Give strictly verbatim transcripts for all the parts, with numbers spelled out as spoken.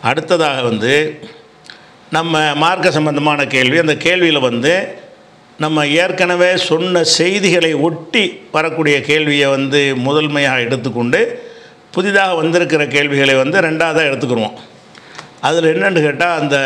அடுத்ததாக வந்து நம்ம மார்க்க சம்பந்தமான கேள்வி. அந்த கேள்வியில் வந்து நம்ம ஏற்கனவே சொன்ன செய்திகளை ஒட்டி வரக்கூடிய கேள்வியை வந்து முதன்மையாக எடுத்துக்கொண்டு புதிதாக வந்திருக்கிற கேள்விகளை வந்து ரெண்டாவதாக எடுத்துக்கிடுவோம். அதில் என்னென்னு கேட்டால், அந்த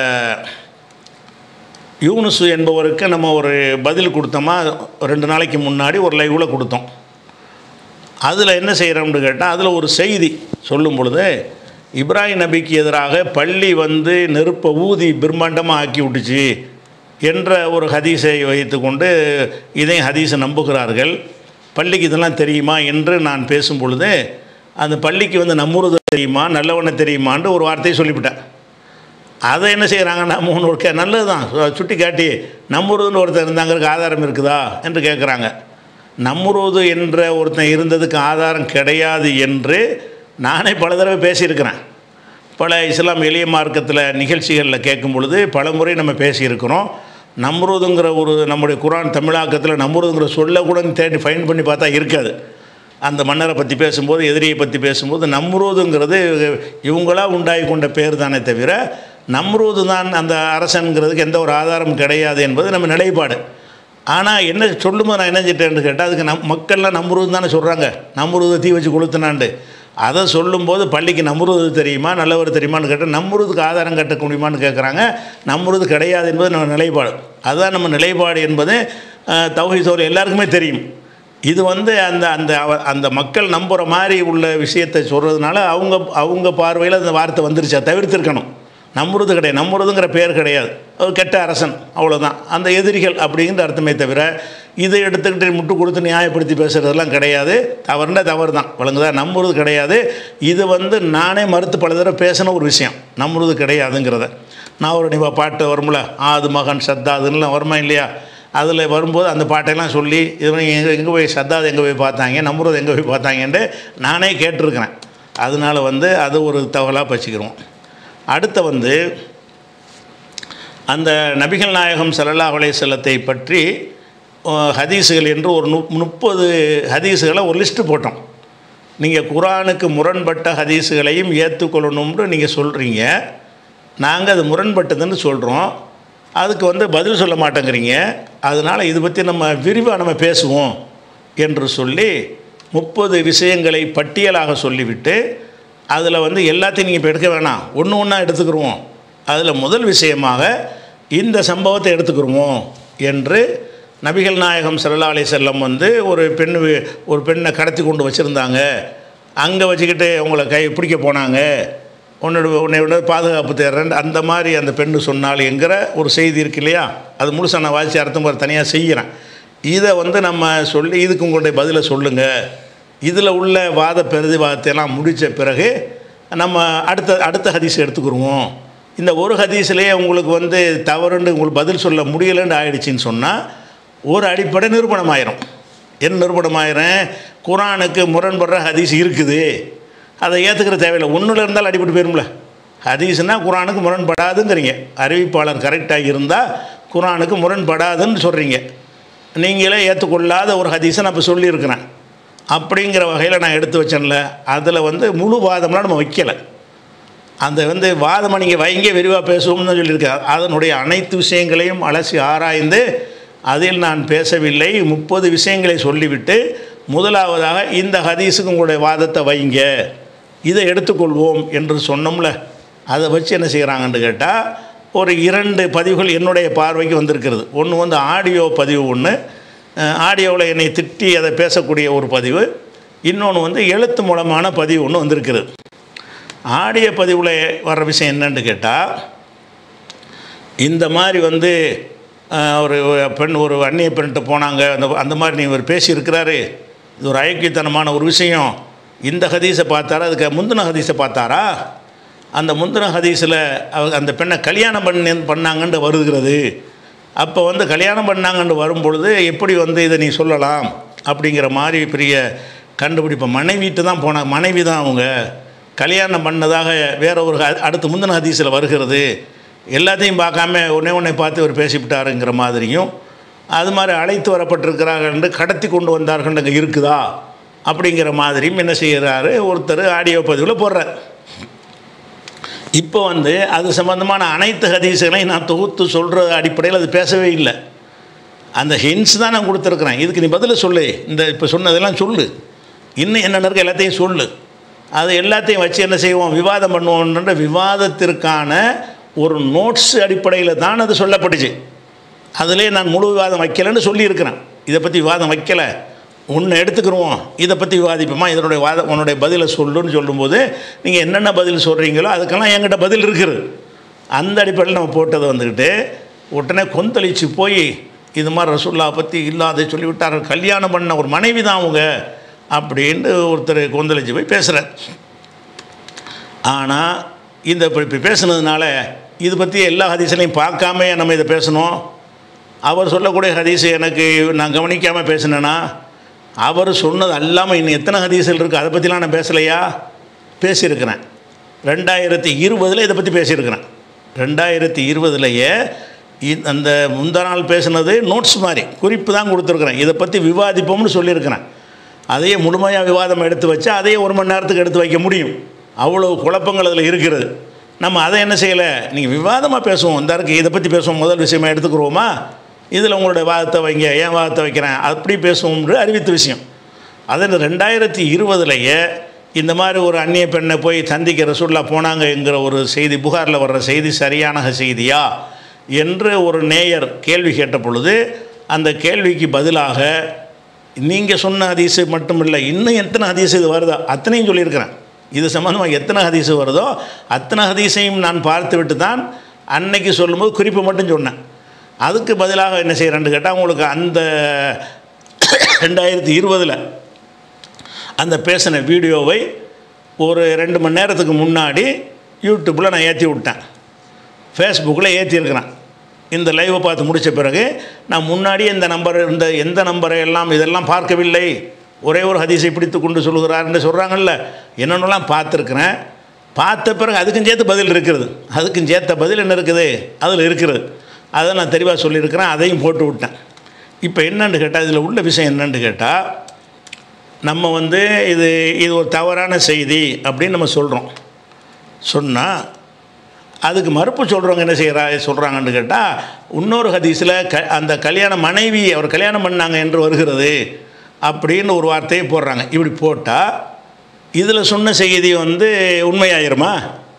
யூனுஸ் என்பவருக்கு நம்ம ஒரு பதில் கொடுத்தோமா ரெண்டு நாளைக்கு முன்னாடி ஒரு லைவில் கொடுத்தோம். அதில் என்ன செய்கிறோம்னு கேட்டால், அதில் ஒரு செய்தி சொல்லும் பொழுது இப்ராஹிம் நபிக்கு எதிராக பள்ளி வந்து நெருப்பை ஊதி பிரம்மாண்டமாக ஆக்கி விட்டுச்சு என்ற ஒரு ஹதீஸை வைத்து கொண்டு இதையும் ஹதீஸை நம்புகிறார்கள். பள்ளிக்கு இதெல்லாம் தெரியுமா என்று நான் பேசும் பொழுது, அந்த பள்ளிக்கு வந்து நம்மூருது தெரியுமா நல்லவனை தெரியுமான்னு ஒரு வார்த்தையை சொல்லிவிட்டேன். அதை என்ன செய்கிறாங்கன்னா, மூணு ஒரு கே நல்லது தான் சுட்டி காட்டி நம்மூருதுன்னு ஒருத்தர் இருந்தாங்கிறதுக்கு ஆதாரம் இருக்குதா என்று கேட்குறாங்க. நம்மூருது என்ற ஒருத்தன் இருந்ததுக்கு ஆதாரம் கிடையாது என்று நானே பல தடவை பேசியிருக்கிறேன். பல இஸ்லாம் எளிய மார்க்கத்தில் நிகழ்ச்சிகளில் கேட்கும் பொழுது பல முறை நம்ம பேசியிருக்கிறோம். நம்ரூதுங்கிற ஒரு நம்முடைய குரான் தமிழாக்கத்தில் நம்ரூதுங்கிற சொல்ல கூட தேடி ஃபைன் பண்ணி பார்த்தா இருக்காது. அந்த மன்னரை பற்றி பேசும்போது, எதிரியை பற்றி பேசும்போது நம்ரூதுங்கிறது இவங்களாக உண்டாகி கொண்ட பேர் தானே தவிர நம்ரூது தான் அந்த அரசனுங்கிறதுக்கு எந்த ஒரு ஆதாரம் கிடையாது என்பது நம்ம நிலைப்பாடு. ஆனால் என்ன சொல்லும்போது நான் என்ன செஞ்சேன்னு கேட்டால், அதுக்கு நம் மக்கள்லாம் நம்ரூது தானே சொல்கிறாங்க, நம்ரூது தீ வச்சு கொளுத்துனாண்டு. அதை சொல்லும்போது பள்ளிக்கு நம்ரூது தெரியுமா நல்லவர் தெரியுமான்னு கேட்டால் நம்ரூதுக்கு ஆதாரம் கட்ட முடியுமான்னு கேட்குறாங்க. நம்ரூது கிடையாது என்பது நம்ம நிலைப்பாடு. அதுதான் நம்ம நிலைப்பாடு என்பது தௌஹீத் சோர் எல்லாருக்குமே தெரியும். இது வந்து அந்த அந்த அந்த மக்கள் நம்புகிற மாதிரி உள்ள விஷயத்தை சொல்கிறதுனால அவங்க அவங்க பார்வையில் அந்த வார்த்தை வந்துருச்சா தவிர்த்திருக்கணும். நம்புறது கிடையாது, நம்புறதுங்கிற பேர் கிடையாது, ஒரு கெட்ட அரசன் அவ்வளோதான், அந்த எதிரிகள் அப்படிங்கிற அர்த்தமே தவிர இதை எடுத்துக்கிட்டு முட்டு கொடுத்து நியாயப்படுத்தி பேசுகிறதெல்லாம் கிடையாது. தவறுனா தவறு தான், வழங்குதா, நம்புறது கிடையாது. இது வந்து நானே மறுத்து பல தடவை பேசின ஒரு விஷயம், நம்புறது கிடையாதுங்கிறத. நான் ஒரு நிவா பாட்டு வரும்ல, ஆது மகன் சத்தாதுன்னெலாம் வருமா இல்லையா, அதில் வரும்போது அந்த பாட்டையெல்லாம் சொல்லி இது எங்கே எங்கே போய் சத்தாது எங்கே போய் பார்த்தாங்க, நம்புறது எங்கே போய் பார்த்தாங்கன்ட்டு நானே கேட்டிருக்கிறேன். அதனால் வந்து அது ஒரு தகவலாக பச்சிக்கிறோம். அடுத்த வந்து அந்த நபிகள் நாயகம் ஸல்லல்லாஹு அலைஹி வஸல்லத்தை பற்றி ஹதீஸுகள் என்று ஒரு நு முப்பது ஹதீஸுகளை ஒரு லிஸ்ட்டு போட்டோம். நீங்கள் குர்ஆனுக்கு முரண்பட்ட ஹதீஸுகளையும் ஏற்றுக்கொள்ளணும்னு நீங்கள் சொல்கிறீங்க. நாங்கள் அது முரண்பட்டதுன்னு சொல்கிறோம், அதுக்கு வந்து பதில் சொல்ல மாட்டேங்கிறீங்க. அதனால் இது பற்றி நம்ம விரிவாக நம்ம பேசுவோம் என்று சொல்லி முப்பது விஷயங்களை பட்டியலாக சொல்லிவிட்டு அதில் வந்து எல்லாத்தையும் நீங்கள் இப்போ எடுக்க வேணாம், ஒன்று ஒன்றா எடுத்துக்கிடுவோம். அதில் முதல் விஷயமாக இந்த சம்பவத்தை எடுத்துக்கிடுவோம் என்று நபிகள் நாயகம் ஸல்லல்லாஹு அலைஹி வஸல்லம் வந்து ஒரு பெண் ஒரு பெண்ணை கடத்தி கொண்டு வச்சுருந்தாங்க. அங்கே வச்சுக்கிட்டு அவங்கள கை பிடிக்க போனாங்க, உன்னோட உன்னை விட பாதுகாப்பு தேடுறேன் அந்த மாதிரி அந்த பெண்ணு சொன்னால் என்கிற ஒரு செய்தி இருக்கு இல்லையா, அது முழுசாக நான் வாசித்து அர்த்தம் போகிற தனியாக செய்கிறேன். இதை வந்து நம்ம சொல்லி இதுக்கு உங்களுடைய பதிலை சொல்லுங்கள். இதில் உள்ள வாத பிரதிவாதத்தையெல்லாம் முடித்த பிறகு நம்ம அடுத்த அடுத்த ஹதீஸ் எடுத்துக்கிடுவோம். இந்த ஒரு ஹதீஸ்லேயே உங்களுக்கு வந்து தவறுன்னு உங்களுக்கு பதில் சொல்ல முடியலைன்னு ஆயிடுச்சின்னு சொன்னால் ஒரு அடிப்படை நிரூபணமாயிரும். என்ன நிரூபணமாயிரும்? குர்ஆனுக்கு முரண்படுற ஹதீஸ் இருக்குது, அதை ஏற்றுக்கிற தேவையில்லை. ஒன்றில் இருந்தாலும் அடிபட்டு போயிரும்ல. ஹதீஸ்னால் குர்ஆனுக்கு முரண்படாதுங்கிறீங்க, அறிவிப்பாளர் கரெக்டாக இருந்தால் குர்ஆனுக்கு முரண்படாதுன்னு சொல்கிறீங்க. நீங்களே ஏற்றுக்கொள்ளாத ஒரு ஹதீஸை நான் இப்போ சொல்லியிருக்கிறேன் அப்படிங்கிற வகையில் நான் எடுத்து வச்சேன்ல, அதில் வந்து முழு வாதம்லாம் நம்ம வைக்கலை. அந்த வந்து வாதமாக நீங்கள் வைங்க விரிவாக பேசுவோம்னு சொல்லியிருக்கேன். அதனுடைய அனைத்து விஷயங்களையும் அலசி ஆராய்ந்து அதில் நான் பேசவில்லை. முப்பது விஷயங்களை சொல்லிவிட்டு முதலாவதாக இந்த ஹதீஸுக்கு உங்களுடைய வாதத்தை வைங்க, இதை எடுத்துக்கொள்வோம் என்று சொன்னோம்ல, அதை வச்சு என்ன செய்கிறாங்கன்னு கேட்டால் ஒரு இரண்டு பதிவுகள் என்னுடைய பார்வைக்கு வந்திருக்கிறது. ஒன்று வந்து ஆடியோ பதிவு, ஒன்று ஆடியோவில் என்னை திட்டி அதை பேசக்கூடிய ஒரு பதிவு, இன்னொன்று வந்து எழுத்து மூலமான பதிவு ஒன்று வந்திருக்கிறது. ஆடியோ பதிவில் வர்ற விஷயம் என்னன்னு கேட்டால், இந்த மாதிரி வந்து ஒரு பெண் ஒரு அந்நிய பெண்கிட்ட போனாங்க, அந்த அந்த மாதிரி நீங்கள் பேசியிருக்கிறாரு, இது ஒரு ஐக்கியத்தனமான ஒரு விஷயம். இந்த ஹதீஸை பார்த்தாரா, அதுக்கு முந்தின ஹதீஸை பார்த்தாரா, அந்த முந்தின ஹதீஸில் அந்த பெண்ணை கல்யாணம் பண்ணி பண்ணாங்கன்னு வருகிறது. அப்போ வந்து கல்யாணம் பண்ணாங்கன்னு வரும்பொழுது எப்படி வந்து இதை நீ சொல்லலாம் அப்படிங்கிற மாதிரி பெரிய கண்டுபிடிப்பை. மனைவிட்டு தான் போனாங்க, மனைவி தான் அவங்க, கல்யாணம் பண்ணதாக வேற ஒரு அடுத்து முந்தின ஹதீஸில் வருகிறது. எல்லாத்தையும் பார்க்காம உடனே உடனே பார்த்து அவர் பேசிவிட்டாருங்கிற மாதிரியும், அது மாதிரி அழைத்து வரப்பட்டிருக்கிறார்கள் என்று கடத்தி கொண்டு வந்தார்கள் அங்கே இருக்குதா அப்படிங்கிற மாதிரியும் என்ன செய்கிறாரு ஒருத்தர் ஆடியோ பதிவில் போடுறார். இப்போ வந்து அது சம்பந்தமான அனைத்து ஹதீஸுகளையும் நான் தொகுத்து சொல்கிற அடிப்படையில் அது பேசவே இல்லை. அந்த ஹின்ஸ் தான் நான் கொடுத்துருக்குறேன். இதுக்கு நீ பதில் சொல்லு, இந்த இப்போ சொன்னதெல்லாம் சொல்லு, இன்னும் என்னென்ன இருக்குது எல்லாத்தையும் சொல்லு. அது எல்லாத்தையும் வச்சு என்ன செய்வோம், விவாதம் பண்ணுவோன்ற விவாதத்திற்கான ஒரு நோட்ஸ் அடிப்படையில் தான் அது சொல்லப்பட்டுச்சு. அதிலே நான் முழு விவாதம் வைக்கலைன்னு சொல்லியிருக்கிறேன். இதை பற்றி விவாதம் வைக்கலை, ஒன்று எடுத்துக்கிடுவோம், இதை பற்றி விவாதிப்போமா, இதனுடைய வாத உன்னுடைய பதிலை சொல்லுன்னு சொல்லும்போது நீங்கள் என்னென்ன பதில் சொல்கிறீங்களோ அதுக்கெல்லாம் என்கிட்ட பதில் இருக்குது. அந்த அடிப்படையில் நம்ம போட்டதை வந்துக்கிட்டு உடனே கொந்தளிச்சு போய் இது மாதிரி ரசூலுல்லாஹ் பற்றி இல்லாத சொல்லிவிட்டார்கள், கல்யாணம் பண்ண ஒரு மனைவி தான் அவங்க அப்படின்ட்டு ஒருத்தர் கொந்தளிச்சு போய் பேசுகிறார். ஆனால் இந்த இப்போ இப்போ பேசுனதுனால இது பற்றி எல்லா ஹதீஸ்லையும் பார்க்காம நம்ம இதை பேசணும். அவர் சொல்லக்கூடிய ஹதீஸ் எனக்கு நான் கவனிக்காமல் பேசினேன்னா அவர் சொன்னது அல்லாமல் இன்னும் எத்தனை ஹதீஸ்கள் இருக்குது, அதை பற்றிலாம் நான் பேசலையா? பேசியிருக்கிறேன். ரெண்டாயிரத்தி இருபதில் இதை பற்றி பேசியிருக்கிறேன். ரெண்டாயிரத்தி இருபதுலையே அந்த முந்தா நாள் பேசுனது நோட்ஸ் மாதிரி குறிப்பு தான் கொடுத்துருக்குறேன். இதை பற்றி விவாதிப்போம்னு சொல்லியிருக்கிறேன். அதையே முழுமையாக விவாதம் எடுத்து வச்சா அதையே ஒரு மணி நேரத்துக்கு எடுத்து வைக்க முடியும். அவ்வளோ குழப்பங்கள் அதில் இருக்கிறது. நம்ம அதை என்ன செய்யலை, நீங்கள் விவாதமாக பேசுவோம், இந்த இருக்குது இதை பற்றி பேசுவோம், முதல் விஷயமாக எடுத்துக்கிறோமா, இதில் உங்களுடைய வாதத்தை வைங்க, ஏன் வாதத்தை வைக்கிறேன் அப்படி பேசுவோம்னு அறிவித்த விஷயம். அதில் ரெண்டாயிரத்தி இருபதுலையே இந்த மாதிரி ஒரு அந்நிய பெண்ணை போய் சந்திக்க ரசூலுல்லாஹ் போனாங்கங்கிற ஒரு செய்தி, புகாரில் வர்ற செய்தி சரியான செய்தியா என்று ஒரு நேயர் கேள்வி கேட்ட பொழுது அந்த கேள்விக்கு பதிலாக நீங்கள் சொன்ன ஹதீஸு மட்டும் இல்லை, இன்னும் எத்தனை ஹதீஸு இது வருதோ அத்தனையும் சொல்லியிருக்கிறேன். இது சம்மந்தமாக எத்தனை ஹதீஸு வருதோ அத்தனை ஹதீஸையும் நான் பார்த்து விட்டு தான் அன்னைக்கு சொல்லும்போது குறிப்பு மட்டும் சொன்னேன். அதுக்கு பதிலாக என்ன செய்கிறேன்னு கேட்டால் உங்களுக்கு அந்த ரெண்டாயிரத்தி இருபதில் அந்த பேசின வீடியோவை ஒரு ரெண்டு மணி நேரத்துக்கு முன்னாடி யூடியூப்பில் நான் ஏற்றி விட்டேன், ஃபேஸ்புக்கில் ஏற்றிருக்கிறேன். இந்த லைவை பார்த்து முடித்த பிறகு நான் முன்னாடி இந்த நம்பர் இந்த எந்த நம்பரை எல்லாம் இதெல்லாம் பார்க்கவில்லை, ஒரே ஒரு ஹதீஸை பிடித்து கொண்டு சொல்கிறாருன்னு சொல்கிறாங்கல்ல, என்னென்னலாம் பார்த்துருக்குறேன். பார்த்த பிறகு அதுக்கும் சேர்த்து பதில் இருக்கிறது, அதுக்கும் சேர்த்த பதில் என்ன இருக்குது அதில் இருக்கிறது. அதை நான் தெளிவாக சொல்லியிருக்கிறேன், அதையும் போட்டு விட்டேன். இப்போ என்னென்னு கேட்டால் இதில் உள்ள விஷயம் என்னென்னு கேட்டால், நம்ம வந்து இது இது ஒரு தவறான செய்தி அப்படின்னு நம்ம சொல்கிறோம். சொன்னால் அதுக்கு மறுப்பு சொல்கிறவங்க என்ன செய்கிறா சொல்கிறாங்கன்னு கேட்டால், இன்னொரு ஹதீஸில் க அந்த கல்யாண மனைவி அவர் கல்யாணம் பண்ணாங்க என்று வருகிறது அப்படின்னு ஒரு வார்த்தையை போடுறாங்க. இப்படி போட்டால் இதில் சொன்ன செய்தி வந்து உண்மையாயிருமா?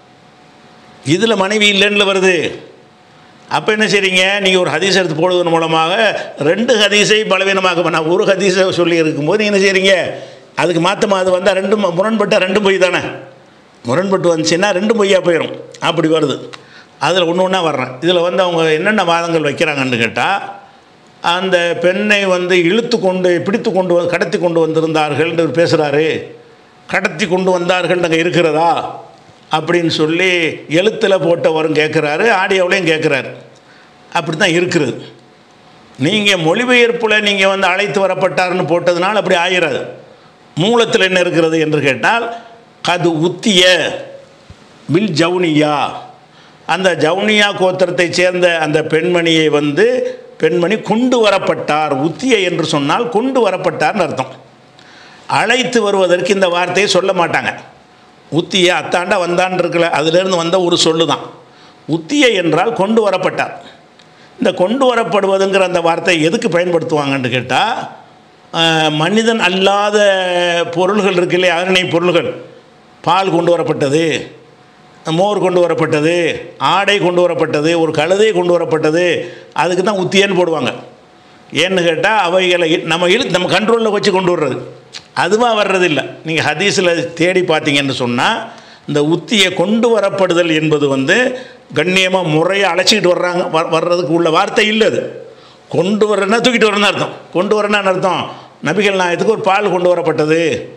இதில் மனைவி இல்லைன்னு வருது. அப்போ என்ன செய்றீங்க, நீங்கள் ஒரு ஹதீஸ் எடுத்து போடுவதன் மூலமாக ரெண்டு ஹதீஸை பலவீனமாக, நான் ஒரு ஹதீஸை சொல்லி இருக்கும்போது என்ன செய்கிறீங்க, அதுக்கு மாற்றமாக அது வந்தால் ரெண்டும் முரண்பட்டால் ரெண்டும் பொய் தானே, முரண்பட்டு வந்துச்சுன்னா ரெண்டும் பொய்யா போயிடும். அப்படி வருது. அதில் ஒன்று ஒன்றா வர்றேன். இதில் வந்து அவங்க என்னென்ன வாதங்கள் வைக்கிறாங்கன்னு கேட்டால், அந்த பெண்ணை வந்து இழுத்து கொண்டு பிடித்து கொண்டு வந்து கடத்தி கொண்டு வந்திருந்தார்கள்னு பேசுகிறாரு. கடத்தி கொண்டு வந்தார்கள் நாங்கள் இருக்கிறதா அப்படின்னு சொல்லி எழுத்தில் போட்டவரும் கேட்குறாரு, ஆடியோவிலையும் கேட்குறாரு. அப்படி தான் இருக்கிறது. நீங்கள் மொழிபெயர்ப்பில் நீங்கள் வந்து அழைத்து வரப்பட்டார்னு போட்டதுனால அப்படி ஆகிறாது. மூலத்தில் என்ன இருக்கிறது என்று கேட்டால், கது உத்திய பில் ஜவுனியா, அந்த ஜவுனியா கோத்திரத்தை சேர்ந்த அந்த பெண்மணியை வந்து பெண்மணி கொண்டு வரப்பட்டார். உத்திய என்று சொன்னால் கொண்டு வரப்பட்டார்னு அர்த்தம். அழைத்து வருவதற்கு இந்த வார்த்தையை சொல்ல மாட்டாங்க. உத்திய அத்தாண்டா வந்தான் இருக்கல, அதிலிருந்து வந்த ஒரு சொல்லு தான். உத்திய என்றால் கொண்டு வரப்பட்டார். இந்த கொண்டு வரப்படுவதுங்கிற அந்த வார்த்தை எதுக்கு பயன்படுத்துவாங்கன்னு கேட்டால், மனிதன் அல்லாத பொருள்கள் இருக்கு இல்லையா, அரணை பொருள்கள், பால் கொண்டு வரப்பட்டது, மோர் கொண்டு வரப்பட்டது, ஆடை கொண்டு வரப்பட்டது, ஒரு கழுதை கொண்டு வரப்பட்டது, அதுக்கு தான் உத்தியன்னு போடுவாங்க. ஏன்னு கேட்டால் அவைகளை நம்ம இழு நம்ம கண்ட்ரோலில் வச்சு கொண்டு வர்றது, அதுவாக வர்றதில்லை. நீங்கள் ஹதீஸில் தேடி பார்த்தீங்கன்னு சொன்னால் இந்த உத்தியை கொண்டு வரப்படுதல் என்பது வந்து கண்ணியமாக முறையாக அழைச்சிக்கிட்டு வர்றாங்க வர்றதுக்கு உள்ள வார்த்தை இல்லை. அது கொண்டு வரேன்னா தூக்கிட்டு வரேன்னு அர்த்தம். கொண்டு வரேன்னு அர்த்தம், நபிகள் நாயகத்துக்கு ஒரு பால் கொண்டு வரப்பட்டது,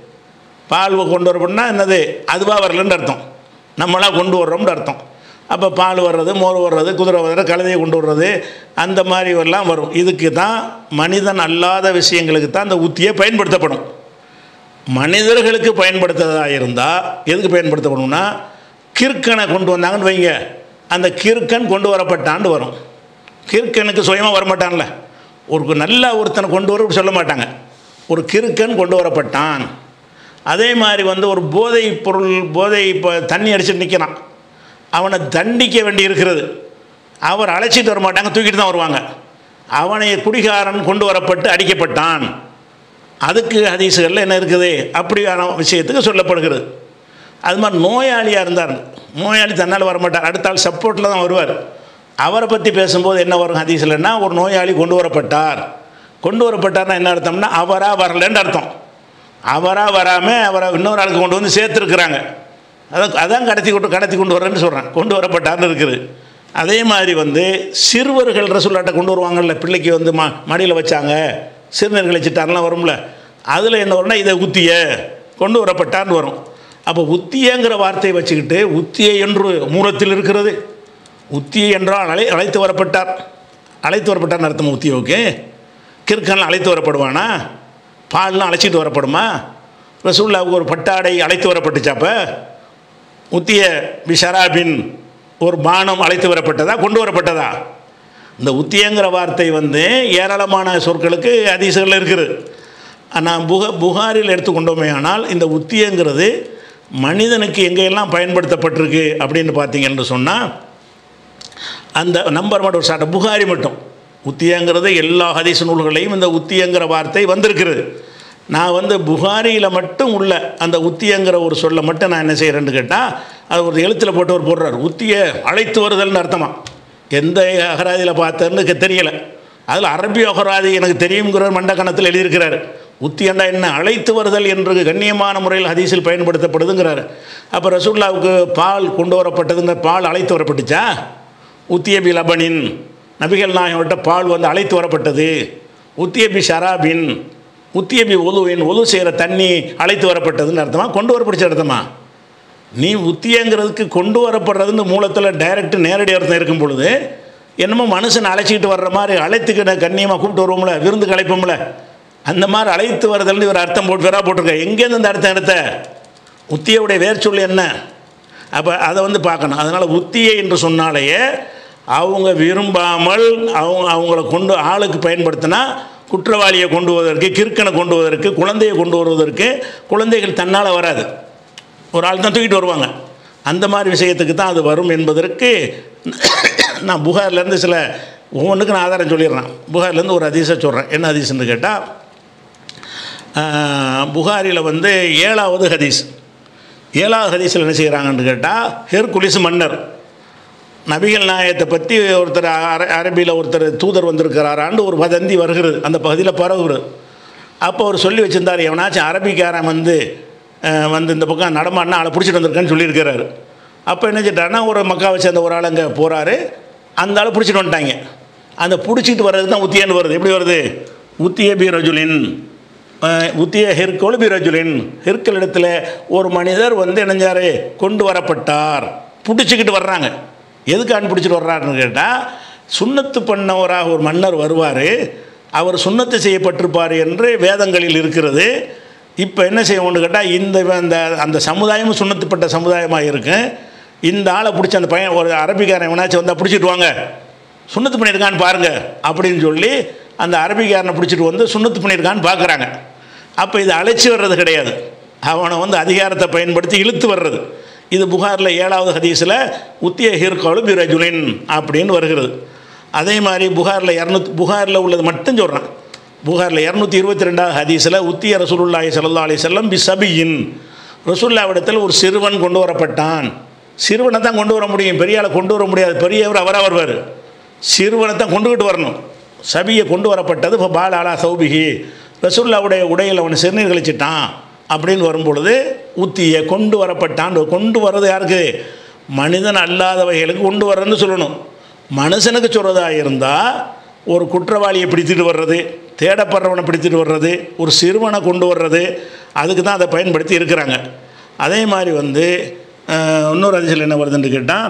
பால் கொண்டு வரப்பட்டனா என்னது அதுவாக வரலன்னு அர்த்தம், நம்மளாக கொண்டு வர்றோம்னு அர்த்தம். அப்போ பால் வர்றது, மோர் வர்றது, குதிரை வர்றது, கழுதையை கொண்டு வர்றது, அந்த மாதிரி எல்லாம் வரும். இதுக்கு தான் மனிதன் அல்லாத விஷயங்களுக்கு தான் அந்த உத்தியை பயன்படுத்தப்படும். மனிதர்களுக்கு பயன்படுத்துறதாக இருந்தால் எதுக்கு பயன்படுத்தப்படும்னா, கிறுக்கனை கொண்டு வந்தாங்கன்னு வைங்க, அந்த கிறுக்கன் கொண்டு வரப்பட்டான்னு வரும். கிறுக்கனுக்கு சுயமாக வரமாட்டான்ல, ஒரு நல்ல ஒருத்தனை கொண்டு வர சொல்ல மாட்டாங்க, ஒரு கிறுக்கன் கொண்டு வரப்பட்டான். அதே மாதிரி வந்து ஒரு போதை பொருள், போதை இப்போ தண்ணி அடிச்சுட்டு நிற்கிறான், அவனை தண்டிக்க வேண்டி இருக்கிறது. அவர் அழைச்சிட்டு வர மாட்டாங்க, தூக்கிட்டு தான் வருவாங்க. அவனை குடிகாரன் கொண்டு வரப்பட்டு அடிக்கப்பட்டான். அதுக்கு ஹதீஸுகளில் என்ன இருக்குது, அப்படியான விஷயத்துக்கு சொல்லப்படுகிறது. அது மாதிரி நோயாளியாக இருந்தார், நோயாளி தன்னால் வரமாட்டார், அடுத்த ஆள் சப்போர்ட்டில் தான் வருவார். அவரை பற்றி பேசும்போது என்ன வரும் ஹதீஸ்லன்னா, ஒரு நோயாளி கொண்டு வரப்பட்டார். கொண்டு வரப்பட்டார்னா என்ன அர்த்தம்னா, அவராக வரலன்னு அர்த்தம். அவராக வராமல் அவரை இன்னொரு ஆளுக்கு கொண்டு வந்து சேர்த்துருக்குறாங்க. அதான் அதான் கடத்தி கொண்டு கடத்தி கொண்டு வரேன்னு சொல்கிறேன், கொண்டு வரப்பட்டார்னு இருக்குது. அதே மாதிரி வந்து சிறுவர்கள் ரசூலுல்லாஹ்ட்ட கொண்டு வருவாங்கல்ல, பிள்ளைக்கு வந்து மா மடியில் வச்சாங்க, சிறுநீர்களை சிட்டாரெலாம் வரும்ல, அதில் என்ன வரும்னா இதை உத்திய கொண்டு வரப்பட்டார்னு வரும். அப்போ உத்தியங்கிற வார்த்தையை வச்சுக்கிட்டு உத்திய என்று மூலத்தில் இருக்கிறது. உத்தியை என்றால் அழை அழைத்து வரப்பட்டார், அழைத்து வரப்பட்டார்னு அர்த்தம். உத்தியோக்கு கிற்கன்லாம் அழைத்து வரப்படுவானா? பால்லாம் அழைச்சிட்டு வரப்படுமா? ரசூலுல்லாஹ்வுக்கு ஒரு பட்டாடை அழைத்து வரப்பட்டுச்சாப்ப? உத்திய பிஷராபின் ஒரு பானம் அழைத்து வரப்பட்டதா, கொண்டு வரப்பட்டதா? இந்த உத்தியங்கிற வார்த்தை வந்து ஏராளமான சொற்களுக்கு ஹதீஸ்கள் இருக்குது. ஆனால் புக புகாரில் எடுத்துக்கொண்டோமே ஆனால் இந்த உத்தியங்கிறது மனிதனுக்கு எங்கெல்லாம் பயன்படுத்தப்பட்டிருக்கு அப்படின்னு பார்த்தீங்கன்னு சொன்னால், அந்த நம்பர் மட்டும் ஒரு சாட்ட புகாரி மட்டும் உத்தியங்கிறது எல்லா ஹதீஸ் நூல்களையும் இந்த உத்தியங்கிற வார்த்தை வந்திருக்கிறது. நான் வந்து புகாரியில் மட்டும் உள்ள அந்த உத்தியங்கிற ஒரு சொல்லை மட்டும் நான் என்ன செய்கிறேன்னு கேட்டால், அது ஒரு எழுத்தில் போட்டு ஒரு போடுறார், உத்திய அழைத்து வருதல்னு அர்த்தமா. எந்த அகராதியில் பார்த்தேன்னு தெரியலை. அதில் அரபி அகராதி எனக்கு தெரியுங்கிற மண்டக்கணத்தில் எழுதியிருக்கிறார். உத்தியண்டா என்ன, அழைத்து வருதல் என்று கண்ணியமான முறையில் ஹதீஸில் பயன்படுத்தப்படுதுங்கிறார். அப்போ ரசூலுல்லாஹ்வுக்கு பால் கொண்டு வரப்பட்டதுங்க, பால் அழைத்து வரப்பட்டுச்சா? உத்தியபி லபனின், நபிகள் நாயகம்கிட்ட பால் வந்து அழைத்து வரப்பட்டது. உத்தியபி ஷராபின், உத்தியபி ஒலுவின், ஒலு செய்கிற தண்ணி அழைத்து வரப்பட்டதுன்னு அர்த்தமா, கொண்டு வரப்பட்டுச்சு அர்த்தமா? நீ உத்தியங்கிறதுக்கு கொண்டு வரப்படுறதுன்னு மூலத்தில் டைரக்ட் நேரடி அர்த்தம் இருக்கும் பொழுது, என்னமோ மனுஷன் அழைச்சிக்கிட்டு வர்ற மாதிரி அழைத்துக்கிட்ட கண்ணியமாக கூப்பிட்டு வருவோம்ல, விருந்துக்கு அழைப்போம்ல, அந்த மாதிரி அழைத்து வருதல்னு ஒரு அர்த்தம் போட்டு வேறா போட்டிருக்க. எங்கேருந்து அந்த அர்த்தம் எடுத்த? உத்தியுடைய வேர்ச்சொல் என்ன? அப்போ அதை வந்து பார்க்கணும். அதனால் உத்தியை என்று சொன்னாலேயே அவங்க விரும்பாமல் அவங்க அவங்கள கொண்டு ஆளுக்கு பயன்படுத்தினா, குற்றவாளியை கொண்டு வருவதற்கு, கிறுக்கனை கொண்டு வருவதற்கு, குழந்தையை கொண்டு வருவதற்கு, குழந்தைகள் தன்னால் வராது, ஒரு ஆள் தான் தூக்கிட்டு வருவாங்க. அந்த மாதிரி விஷயத்துக்கு தான் அது வரும் என்பதற்கு நான் புகார்லேருந்து சில ஒவ்வொன்றுக்கு நான் ஆதாரம் சொல்லிடுறேன். புகார்லேருந்து ஒரு ஹதீஸை சொல்கிறேன். என்ன ஹதீஸ்ன்னு கேட்டால், புகாரியில் வந்து ஏழாவது ஹதீஸ். ஏழாவது ஹதீஸில் என்ன செய்கிறாங்கன்னு கேட்டால், ஹெர்குலிஸ் மன்னர் நபிகள் நாயகத்தை பற்றி ஒருத்தர் அர அரபியில் ஒருத்தர் தூதர் வந்திருக்கிறாரான்னு ஒரு வதந்தி வருகிறது, அந்த பகுதியில் பரவுகிறது. அப்போ அவர் சொல்லி வச்சுருந்தார், எவனாச்சும் அரபிக்காரன் வந்து வந்து இந்த பக்கம் நடமாடினா ஆளை பிடிச்சிட்டு வந்திருக்கான்னு சொல்லியிருக்கிறாரு. அப்போ என்ன செஞ்சிட்டாருன்னா, ஒரு மக்காவை சேர்ந்த ஒரு ஆள் அங்கே போகிறாரு, அந்த ஆளை பிடிச்சிட்டு வந்துட்டாங்க. அந்த பிடிச்சிட்டு வர்றது தான் உத்தியன்னு வருது. எப்படி வருது? உத்திய பி ரஜுலின், உத்திய ஹெர்கோல் பி ரஜுலின், ஹெர்கல் இடத்துல ஒரு மனிதர் வந்து இணைஞ்சார், கொண்டு வரப்பட்டார், பிடிச்சிக்கிட்டு வர்றாங்க. எதுக்கான்னு பிடிச்சிட்டு வர்றாருன்னு கேட்டால், சுண்ணத்து பண்ணவராக ஒரு மன்னர் வருவார், அவர் சுண்ணத்து செய்யப்பட்டிருப்பார் என்று வேதங்களில் இருக்கிறது. இப்போ என்ன செய்வோம்னு கேட்டால், இந்த அந்த அந்த சமுதாயமும் சுண்ணத்துப்பட்ட சமுதாயமாக இருக்கு. இந்த ஆளை பிடிச்சி அந்த பையன் ஒரு அரபிக்காரன் எவனாச்சும் வந்தால் பிடிச்சிட்டு வாங்க, சுண்ணத்து பண்ணியிருக்கான்னு பாருங்கள் அப்படின்னு சொல்லி அந்த அரபிக்காரனை பிடிச்சிட்டு வந்து சுண்ணத்து பண்ணியிருக்கான்னு பார்க்குறாங்க. அப்போ இது அழைச்சி வர்றது கிடையாது, அவனை வந்து அதிகாரத்தை பயன்படுத்தி இழுத்து வர்றது. இது புகாரில் ஏழாவது ஹதீஸில் உத்திய ஹிர்கோலு பி ரஜுலின் அப்படின்னு வருகிறது. அதே மாதிரி புகாரில் இரநூத்தி புகாரில் உள்ளது மட்டும் சொல்கிறேன். புகாரில் இரநூத்தி இருபத்தி ரெண்டாவது ஹதீஸில் உத்திய ரசூலுல்லாஹி ஸல்லல்லாஹு அலைஹி வஸல்லம் பி சபியின், ரசூலுல்லாஹ்விடத்தில் ஒரு சிறுவன் கொண்டு வரப்பட்டான். சிறுவனை தான் கொண்டு வர முடியும், பெரிய ஆளை கொண்டு வர முடியாது, பெரியவர் அவராக வருவார், சிறுவனை தான் கொண்டுக்கிட்டு வரணும். சபியை கொண்டு வரப்பட்டது. இப்போ பால் அலா சௌபிஹி, ரசூலுல்லாஹ்வுடைய உடையில் அவனை சிறுநீர் கழிச்சிட்டான் அப்படின்னு வரும்பொழுது உத்தியை கொண்டு வரப்பட்டான். கொண்டு வர்றது யாருக்கு? மனிதன் அல்லாதவைகளுக்கு கொண்டு வர்றதுன்னு சொல்லணும். மனுஷனுக்கு சொல்கிறதா இருந்தால் ஒரு குற்றவாளியை பிடித்துட்டு வர்றது, தேடப்படுறவனை பிடித்துட்டு வர்றது, ஒரு சிறுவனை கொண்டு வர்றது, அதுக்கு தான் அதை பயன்படுத்தி இருக்கிறாங்க. அதே மாதிரி வந்து இன்னொரு ஹதீஸில் என்ன வருதுன்னு கேட்டால்,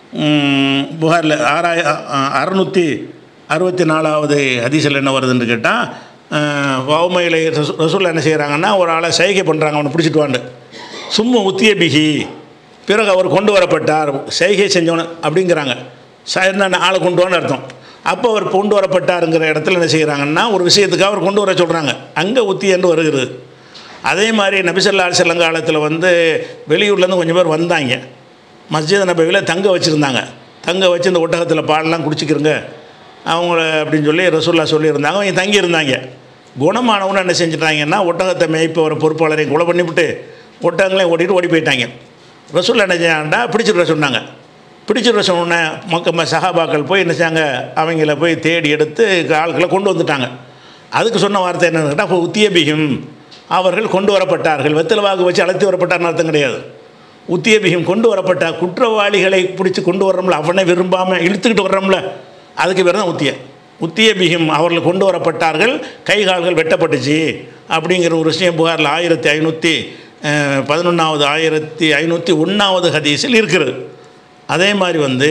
புகாரில் ஆறாய அறுநூற்றி அறுபத்தி நாலாவது ஹதீஸில் என்ன வருதுன்னு கேட்டால், வவுமையில் ரசூல் என்ன செய்கிறாங்கன்னா, ஒரு ஆளை சைகை பண்ணுறாங்க, அவனை பிடிச்சிட்டு வாண்டு, சும்மா உத்திய பிகி, பிறகு அவர் கொண்டு வரப்பட்டார், சைகை செஞ்சவனு அப்படிங்கிறாங்க. என்ன ஆளை கொண்டு வான்னு அர்த்தம். அப்போ அவர் கொண்டு வரப்பட்டாருங்கிற இடத்துல என்ன செய்கிறாங்கன்னா, ஒரு விஷயத்துக்காக அவர் கொண்டு வர சொல்கிறாங்க, அங்கே உத்தி என்று வருகிறது. அதே மாதிரி நபி ஸல்லல்லாஹு அலைஹி வஸல்லம் காலத்தில் வந்து வெளியூர்லேருந்து கொஞ்சம் பேர் வந்தாங்க, மஸ்ஜித் நபவியில் தங்க வச்சுருந்தாங்க. தங்க வச்சு இந்த ஒட்டகத்தில் பாலெலாம் குடிச்சிக்கிறங்க அவங்கள அப்படின்னு சொல்லி ரசூல்லா சொல்லியிருந்தாங்க. அவங்க தங்கியிருந்தாங்க. குணமானவன்னு என்ன செஞ்சிட்டாங்கன்னா ஒட்டகத்தை மேய்ப்பவரை பொறுப்பாளரையும் கொலை பண்ணிவிட்டு ஒட்டகங்களையும் ஓட்டிட்டு ஓடி போயிட்டாங்க. ரசூல்லா என்ன செய்யாண்டா பிடிச்சிட்டு சொன்னாங்க. பிடிச்சிட்டு சொன்னோன்னே மக்க சஹாபாக்கள் போய் என்ன செய்யாங்க, அவங்கள போய் தேடி எடுத்து ஆட்களை கொண்டு வந்துட்டாங்க. அதுக்கு சொன்ன வார்த்தை என்னன்னு கேட்டால் இப்போ உத்தியபிகம், அவர்கள் கொண்டு வரப்பட்டார்கள். வெத்தலை வாக்கு வச்சு அழைத்து வரப்பட்டார்னு அர்த்தம் கிடையாது. உத்தியபிகம் கொண்டு வரப்பட்ட குற்றவாளிகளை பிடிச்சி கொண்டு வர்றோம்ல, அவனை விரும்பாமல் இழுத்துக்கிட்டு வர்றோம்ல, அதுக்கு பேர் தான் உத்திய உத்தியபிகம் அவர்கள் கொண்டு வரப்பட்டார்கள், கைகால்கள் வெட்டப்பட்டுச்சு அப்படிங்கிற ஒரு விஷயம் புகாரில் ஆயிரத்தி ஐநூற்றி பதினொன்றாவது ஆயிரத்தி ஐநூற்றி ஒன்றாவது ஹதீஸில் இருக்கிறது. அதே மாதிரி வந்து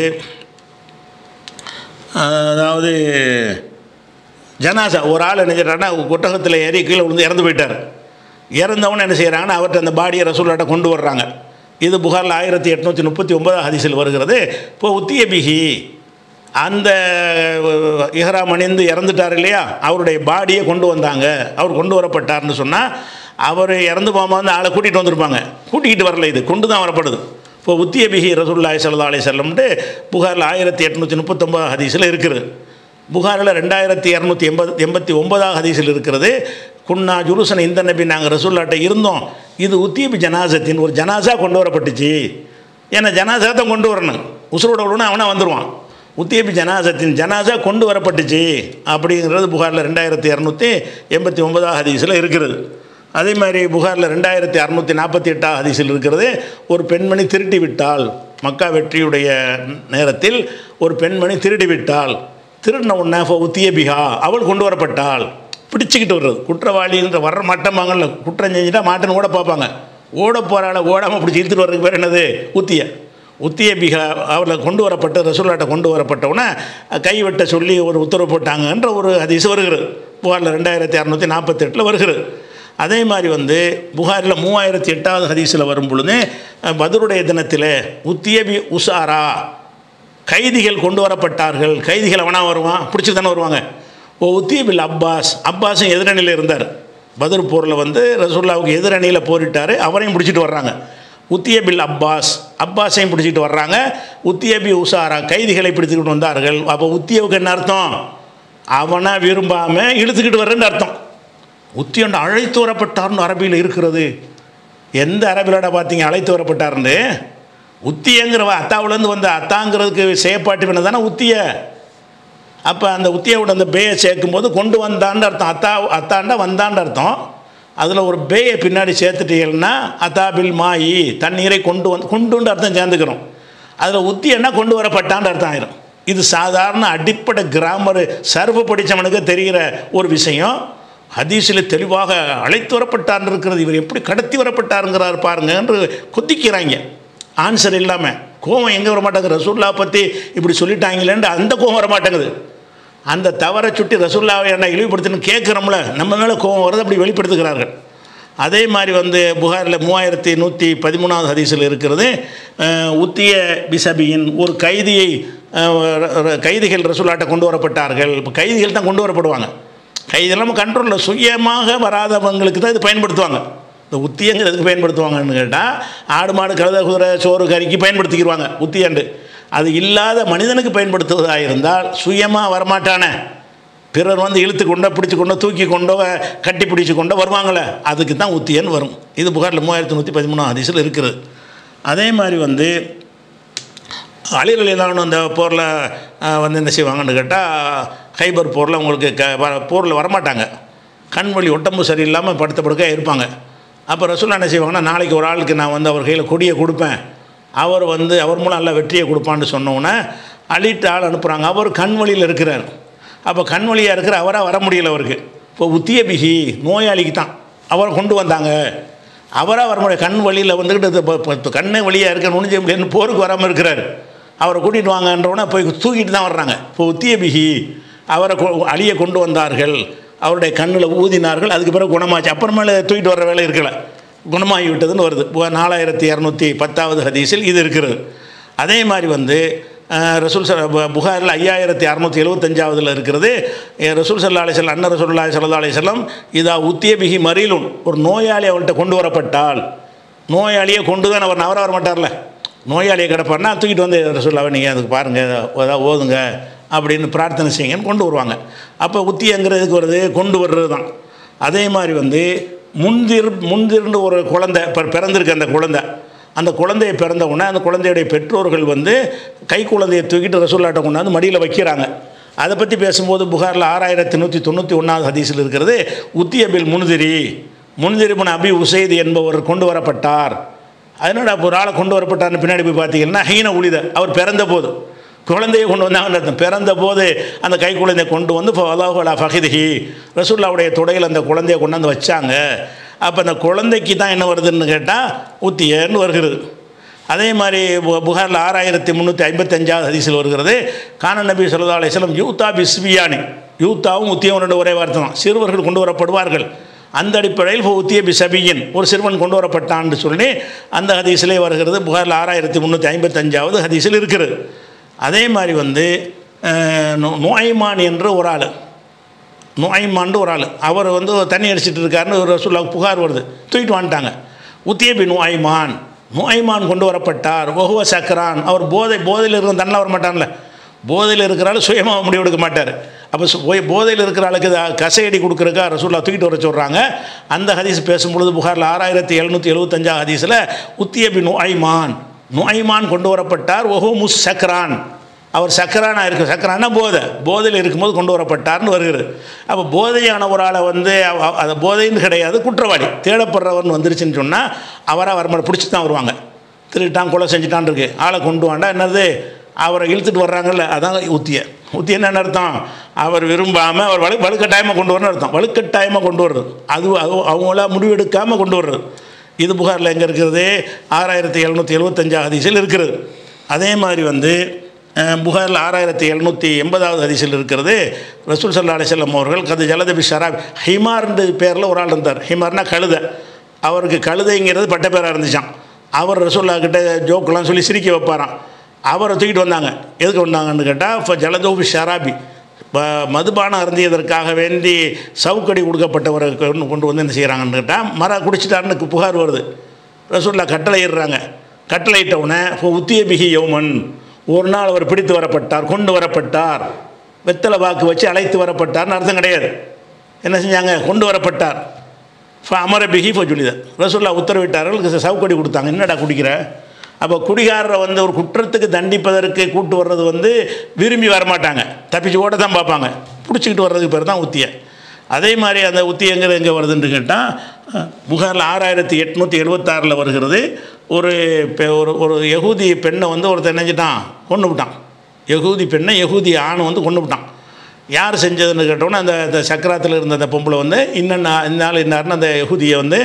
அதாவது ஜனாசா ஒரு ஆள் என்ன செய்கிறாங்கன்னா ஒட்டகத்தில் ஏறி கீழே விழுந்து இறந்து போயிட்டார். இறந்தவொன்னு என்ன செய்கிறாங்கன்னா அவர்கிட்ட அந்த பாடியை ரசூலுல்லாஹ்ட்ட கொண்டு வர்றாங்க. இது புகாரில் ஆயிரத்தி எட்நூற்றி முப்பத்தி ஒன்பதாம் ஹதீஸில் வருகிறது. இப்போ உத்தியபிகி அந்த இஹ்ராம் அணிந்து இறந்துட்டார் இல்லையா, அவருடைய பாடியை கொண்டு வந்தாங்க. அவர் கொண்டு வரப்பட்டார்னு சொன்னால் அவர் இறந்து போகாமல் வந்து ஆளை கூட்டிகிட்டு வந்திருப்பாங்க. கூட்டிகிட்டு வரல, இது கொண்டு தான் வரப்படுது. இப்போ உத்தியபிகி ரசூலுல்லாஹி ஸல்லல்லாஹு அலைஹி வஸல்லம்ட்டு புகாரில் ஆயிரத்தி எட்நூற்றி முப்பத்தொம்பதாம் ஹதீஸில் இருக்குது. புகாரில் ரெண்டாயிரத்தி இரநூத்தி எண்பது எண்பத்தி ஒன்பதாம் ஹதீஸில் இருக்கிறது. குன்னா ஜுருசன் இந்த நபி நாங்கள் ரசூல்லாட்ட இருந்தோம், இது உத்தியபி ஜனாசத்தின் ஒரு ஜனாசா கொண்டு வரப்பட்டுச்சு. ஏன்னா ஜனாசா தான் கொண்டு வரணும், உசுரோட விடணும் அவனா வந்துடுவான். உத்தியபி ஜனாசத்தின் ஜனாசா கொண்டு வரப்பட்டுச்சு அப்படிங்கிறது புகாரில் ரெண்டாயிரத்தி இரநூத்தி எண்பத்தி ஒன்பதாம் ஹதீஸில் இருக்கிறது. அதே மாதிரி புகாரில் ரெண்டாயிரத்தி அறுநூற்றி நாற்பத்தி எட்டாம் ஹதீஸில் இருக்கிறது. ஒரு பெண்மணி திருட்டி விட்டால், மக்கா வெற்றியுடைய நேரத்தில் ஒரு பெண்மணி திருடி விட்டால், திருடின உடனே உத்தியபிகா அவள் கொண்டு வரப்பட்டாள். பிடிச்சிக்கிட்டு வர்றது குற்றவாளின்ற வர்ற மாட்டமாங்கல்ல, குற்றம் செஞ்சுட்டா மாட்டேன்னு ஓட பார்ப்பாங்க. ஓட போகிறாள், ஓடாமல் பிடிச்சி இழுத்துட்டு வர்றதுக்கு பேர் என்னது, உத்திய உத்தியபிகா அவளை கொண்டு வரப்பட்டு ரசூலுல்லாஹ்ட்ட கொண்டு வரப்பட்டவுடனே கைவெட்ட சொல்லி ஒரு உத்தரவு போட்டாங்கன்ற ஒரு ஹதீஸ் வருகிறது. புகாரில் ரெண்டாயிரத்தி அறுநூற்றி நாற்பத்தெட்டில் வருகிறது. அதே மாதிரி வந்து புகாரில் மூவாயிரத்தி எட்டாவது ஹதீஸில் வரும் பொழுது பத்ருடைய தினத்தில் உத்தியபி உசாரா கைதிகள் கொண்டு வரப்பட்டார்கள். கைதிகள் அவனா வருவான், பிடிச்சிட்டு தானே வருவாங்க. ஓ உத்தியபில் அப்பாஸ், அப்பாஸும் எதிரணியில் இருந்தார். பத்ர் போரில் வந்து ரசூலுல்லாஹ்வுக்கு எதிரணியில் போரிட்டார், அவரையும் பிடிச்சிட்டு வர்றாங்க. உத்தியபில் அப்பாஸ், அப்பாஸையும் பிடிச்சிட்டு வர்றாங்க. உத்தியபி உசாரா கைதிகளை பிடிச்சிக்கிட்டு வந்தார்கள். அப்போ உத்தியவுக்கு என்ன அர்த்தம், அவனை விரும்பாமல் இழுத்துக்கிட்டு வர்றேன்னு அர்த்தம். உத்தியண்டு அழைத்து வரப்பட்டார்னு அரபியில் இருக்கிறது. எந்த அரபிலோட பார்த்தீங்க அழைத்து வரப்பட்டார்னு? உத்தியங்கிறவ அத்தாவிலேருந்து வந்த அத்தாங்கிறதுக்கு செயற்பாட்டு வேணும் தானே உத்திய. அப்போ அந்த உத்தியோட அந்த பேயை சேர்க்கும்போது கொண்டு வந்தான்னு அர்த்தம். அத்தா அத்தாண்டா வந்தான்னு அர்த்தம். அதில் ஒரு பேயை பின்னாடி சேர்த்துட்டீங்கன்னா அத்தாபில் மாயி தண்ணீரை கொண்டு வந்து கொண்டுன்ற அர்த்தம் சேர்ந்துக்கிறோம். அதில் உத்தியன்னா கொண்டு வரப்பட்டான்னு அர்த்தம் ஆயிரும். இது சாதாரண அடிப்படை கிராமர் சர்வ படித்தவனுக்கு தெரிகிற ஒரு விஷயம். ஹதீஸில் தெளிவாக அழைத்து வரப்பட்டார்னு இருக்கிறது. இவர் எப்படி கடத்தி வரப்பட்டாருங்கிறார் பாருங்க என்று கொதிக்கிறாங்க. ஆன்சர் இல்லாமல் கோவம் எங்கே வர மாட்டேங்குது, ரசூல்லா பற்றி இப்படி சொல்லிட்டாங்களேன்னு அந்த கோவம் வர மாட்டேங்குது. அந்த தவறை சுட்டி ரசூல்லாவை என்ன இழிவுபடுத்தணும்னு கேட்குறோம்ல, நம்ம மேலே கோவம் வருது, அப்படி வெளிப்படுத்துகிறார்கள். அதே மாதிரி வந்து புகாரில் மூவாயிரத்தி நூற்றி பதிமூணாவது ஹதீஸில் இருக்கிறது. உத்திய பிசபியின் ஒரு கைதியை கைதிகள் ரசூல்லாட்ட கொண்டு வரப்பட்டார்கள். இப்போ கைதிகள் தான் கொண்டு வரப்படுவாங்க. கைதெல்லாம் கண்ட்ரோலில் சுயமாக வராதவங்களுக்கு தான் இது பயன்படுத்துவாங்க. இந்த உத்தியங்கிறதுக்கு பயன்படுத்துவாங்கன்னு கேட்டால் ஆடு மாடு கழுத குதிரை சோறு கறிக்கு பயன்படுத்திக்கிடுவாங்க உத்தியண்டு. அது இல்லாத மனிதனுக்கு பயன்படுத்துவதாக இருந்தால் சுயமாக வரமாட்டானே, பிறர் வந்து இழுத்து கொண்டோ பிடிச்சி கொண்டோ தூக்கி கொண்டோ கட்டி பிடிச்சி கொண்டோ வருவாங்களே, அதுக்கு தான் உத்தியன்னு வரும். இது புகாரில் மூவாயிரத்தி நூற்றி பதிமூணாம் ஹதீஸில் இருக்கிறது. அதே மாதிரி வந்து அலி ரலியல்லாஹு அன்ஹு அந்த போரில் வந்து என்ன செய்வாங்கன்னு கேட்டால் ஹைபர் போரில் உங்களுக்கு க போரில் வரமாட்டாங்க. கண் வலி உடம்பு சரியில்லாமல் படுத்த படுக்க இருப்பாங்க. அப்போ ரசூலுல்லாஹ் என்ன செய்வாங்கன்னா, நாளைக்கு ஒரு ஆளுக்கு நான் வந்து அவர் கையில் கொடியை கொடுப்பேன், அவர் வந்து அவர் மூலம் நல்ல வெற்றியை கொடுப்பான்னு சொன்னோன்னே அலிட்ட ஆள் அனுப்புகிறாங்க. அவர் கண் வலியில் இருக்கிறார். அப்போ கண் வலியாக இருக்கிற அவராக வர முடியல அவருக்கு. இப்போ உத்தியபிகி நோயாளிக்கு தான் அவரை கொண்டு வந்தாங்க. அவராக வர முடியாது, கண் வலியில் வந்துக்கிட்டு கண்ணே வழியாக இருக்க நுணிஞ்ச முடியாதுன்னு போருக்கு வராமல் இருக்கிறார். அவரை கூட்டிகிட்டு வாங்கன்றவுடனே போய் தூக்கிட்டு தான் வர்றாங்க. இப்போ உத்தியபிகி அவரை அலியை கொண்டு வந்தார்கள், அவருடைய கண்ணில் ஊதினார்கள், அதுக்கு பிறகு குணமாச்சு. அப்புறமேல தூக்கிட்டு வர்ற வேலை இருக்கலை, குணமாகி விட்டதுன்னு வருது. நாலாயிரத்தி இரநூத்தி பத்தாவது ஹதீஸில் இது இருக்கிறது. அதே மாதிரி வந்து ரசூல் புகாரில் ஐயாயிரத்தி அறநூற்றி எழுபத்தஞ்சாவதில் இருக்கிறது. ரசூல் ஸல்லல்லாஹு அலைஹி வஸல்லம் அன்ன ரசூலுல்லாஹி ஸல்லல்லாஹு அலைஹி வஸல்லம் இதா உத்தியபிகி மரீலுன், ஒரு நோயாளி அவள்கிட்ட கொண்டு வரப்பட்டால், நோயாளியை கொண்டு தான் அவர் நவர வர மாட்டார்ல, நோயாளியை கிடப்பாருன்னா தூக்கிட்டு வந்து ரசூலுல்லாஹ் நீங்கள் அதுக்கு பாருங்கள் ஏதாவது ஓதுங்க அப்படின்னு பிரார்த்தனை செய்யுங்கன்னு கொண்டு வருவாங்க. அப்போ உத்தியங்கிறதுக்கு வருது கொண்டு வர்றது தான். அதே மாதிரி வந்து முந்திர் முந்திர்னு ஒரு குழந்தை இப்போ பிறந்திருக்கு. அந்த குழந்தை அந்த குழந்தையை பிறந்த உடனே அந்த குழந்தையுடைய பெற்றோர்கள் வந்து கை குழந்தையை தூக்கிட்டு ரசூலுல்லாஹ்ட்ட கொண்டாந்து மடியில் வைக்கிறாங்க. அதை பற்றி பேசும்போது புகாரில் ஆறாயிரத்தி நூற்றி தொண்ணூற்றி ஒன்றாவது ஹதீஸில் இருக்கிறது உத்தியபில் முன்திரி முன்திரிபுன் அபி உசைது என்பவர் கொண்டு வரப்பட்டார். அதனோட ஒரு ஆளை கொண்டு வரப்பட்டார்னு பின்னாடி போய் பார்த்தீங்கன்னா ஹீன உளித அவர் பிறந்த போது குழந்தையை கொண்டு வந்தாங்கன்னு அர்த்தம். பிறந்த போது அந்த கை குழந்தையை கொண்டு வந்து அல்லாஹு அலா ஃபஹிதிஹி ரசூலுல்லாஹ்வுடைய தொடையில் அந்த குழந்தையை கொண்டாந்து வச்சாங்க. அப்போ அந்த குழந்தைக்கு தான் என்ன வருதுன்னு கேட்டால் உத்தியன்னு வருகிறது. அதே மாதிரி புகாரில் ஆறாயிரத்தி முந்நூற்றி ஐம்பத்தஞ்சாவது ஹதீஸில் வருகிறது கான நபி ஸல்லல்லாஹு அலைஹி வஸல்லம் யூத்தா பிஸ்பியானி யூத்தாவும் உத்தியும் ரெண்டு ஒரே வார்த்தை தான். சிறுவர்கள் கொண்டு வரப்படுவார்கள். அந்த அடிப்படையில் இப்போ உத்திய பிசபியின் ஒரு சிறுவன் கொண்டு வரப்பட்டான்னு சொல்லி அந்த ஹதீஸிலே வருகிறது. புகாரில் ஆறாயிரத்தி முந்நூற்றி ஐம்பத்தஞ்சாவது ஹதீஸில் இருக்கிறது. அதே மாதிரி வந்து நுஐமான் என்று ஒரு ஆள் நுஐமான்னு ஒரு ஆள் அவர் வந்து தண்ணி அடிச்சிட்டு இருக்காருன்னு ஒரு ரசூலுல்லாஹ் புகார் வருது. தூக்கிட்டு வந்துட்டாங்க. உத்தியபி நுஐமான் நுஐமான் கொண்டு வரப்பட்டார். ஒஹுவ சக்கரான் அவர் போதை போதையில் இருக்கிற தண்ணில் வர மாட்டான்ல போதையில் இருக்கிறாள் சுயமாக முடிவு எடுக்க மாட்டார். அப்போ போய் போதையில் இருக்கிற ஆளுக்கு கசையடி கொடுக்குறக்கா ரசூலுல்லாஹ் தூக்கிட்டு வர சொல்கிறாங்க. அந்த ஹதீஸ் பேசும்பொழுது புகாரில் ஆறாயிரத்தி எழுநூற்றி எழுபத்தஞ்சாவது ஹதீஸில் உத்தியபி நுஐமான் நுஐமான் கொண்டு வரப்பட்டார். ஒஹு முஸ் சக்கரான் அவர் சக்கரானாக இருக்கு சக்கரானா போதை போதையில் இருக்கும்போது கொண்டு வரப்பட்டார்னு வருகிறது. அப்போ போதையான ஒரு ஆளை வந்து அது போதைன்னு கிடையாது குற்றவாளி தேடப்படுறவர்னு வந்துருச்சுன்னு சொன்னால் அவரை அவர் பிடிச்சி தான் வருவாங்க. திருட்டான் கொலை செஞ்சுட்டான் இருக்கு ஆளை கொண்டு வாண்டா என்னது அவரை இழுத்துட்டு வர்றாங்கல்ல அதான் உத்திய உத்தி என்னென்ன அர்த்தம் அவர் விரும்பாமல் அவர் வலு வலுக்கட்டாயமாக கொண்டு வரணும்னு அர்த்தம். வலுக்கட்டாயமாக கொண்டு வர்றது அது அவங்கள முடிவெடுக்காமல் கொண்டு வர்றது. இது புகாரில் எங்கே இருக்கிறது ஆறாயிரத்தி எழுநூற்றி எழுபத்தஞ்சாவது ஹதீஸில் இருக்கிறது. அதே மாதிரி வந்து புகாரில் ஆறாயிரத்தி எழுநூற்றி எண்பதாவது ஹதீஸில் இருக்கிறது ரசூல் ஸல்லல்லாஹு அலைஹி வஸல்லம் அவர்கள் கது ஜலதபி ஷராப் ஹிமார்ன்ற பேரில் ஒரு ஆள் இருந்தார். ஹிமார்னா கழுதை. அவருக்கு கழுதைங்கிறது பட்ட பேராக இருந்துச்சான். அவர் ரசூலுல்லாஹ் கிட்ட ஜோக்கெலாம் சொல்லி சிரிக்க வைப்பாராம். அவரை தூக்கிட்டு வந்தாங்க. எதுக்கு வந்தாங்கன்னு கேட்டால் இப்போ ஜலதோபி ஷராபி மதுபானம் அருந்தியதற்காக வேண்டி சவுக்கடி கொடுக்கப்பட்டவரை கொண்டு வந்து என்ன செய்கிறாங்கன்னு கேட்டால் மர குடிச்சிட்டாருன்னு புகார் வருது. ரசூலுல்லாஹ் கட்டளை இடுறாங்க. கட்டளை இட்டவுடனே இப்போ உத்திய பிகி யௌமன் ஒரு நாள் அவர் பிடித்து வரப்பட்டார் கொண்டு வரப்பட்டார். வெத்தலை வாக்கு வச்சு அழைத்து வரப்பட்டார்னு அர்த்தம் கிடையாது. என்ன செஞ்சாங்க கொண்டு வரப்பட்டார். இப்போ அமர பிகி இப்போ சொல்லித ரசூலுல்லாஹ் உத்தரவிட்டார்கள் சவுக்கடி கொடுத்தாங்க. என்னடா குடிக்கிற அப்போ குடிகாரரை வந்து ஒரு குற்றத்துக்கு தண்டிப்பதற்கு கூட்டு வர்றது வந்து விரும்பி வரமாட்டாங்க தப்பிச்சு ஓட தான் பார்ப்பாங்க. பிடிச்சிக்கிட்டு வர்றதுக்கு பேர் தான் உத்திய. அதே மாதிரி அந்த உத்தியங்கிறது எங்கே வருதுன்னு கேட்டால் புகாரில் ஆறாயிரத்தி எட்நூற்றி எழுபத்தாறில் வருகிறது. ஒரு ஒரு ஒரு யகூதி பெண்ணை வந்து ஒருத்தர் நினைஞ்சிட்டான் கொண்டு விட்டான். யகூதி பெண்ணை யகூதி ஆணை வந்து கொண்டு விட்டான். யார் செஞ்சதுன்னு கேட்டோன்னே அந்த அந்த சக்கராத்தில் இருந்த அந்த பொம்பளை வந்து இன்னும் இந்நாள் இன்னார்னு அந்த யகூதியை வந்து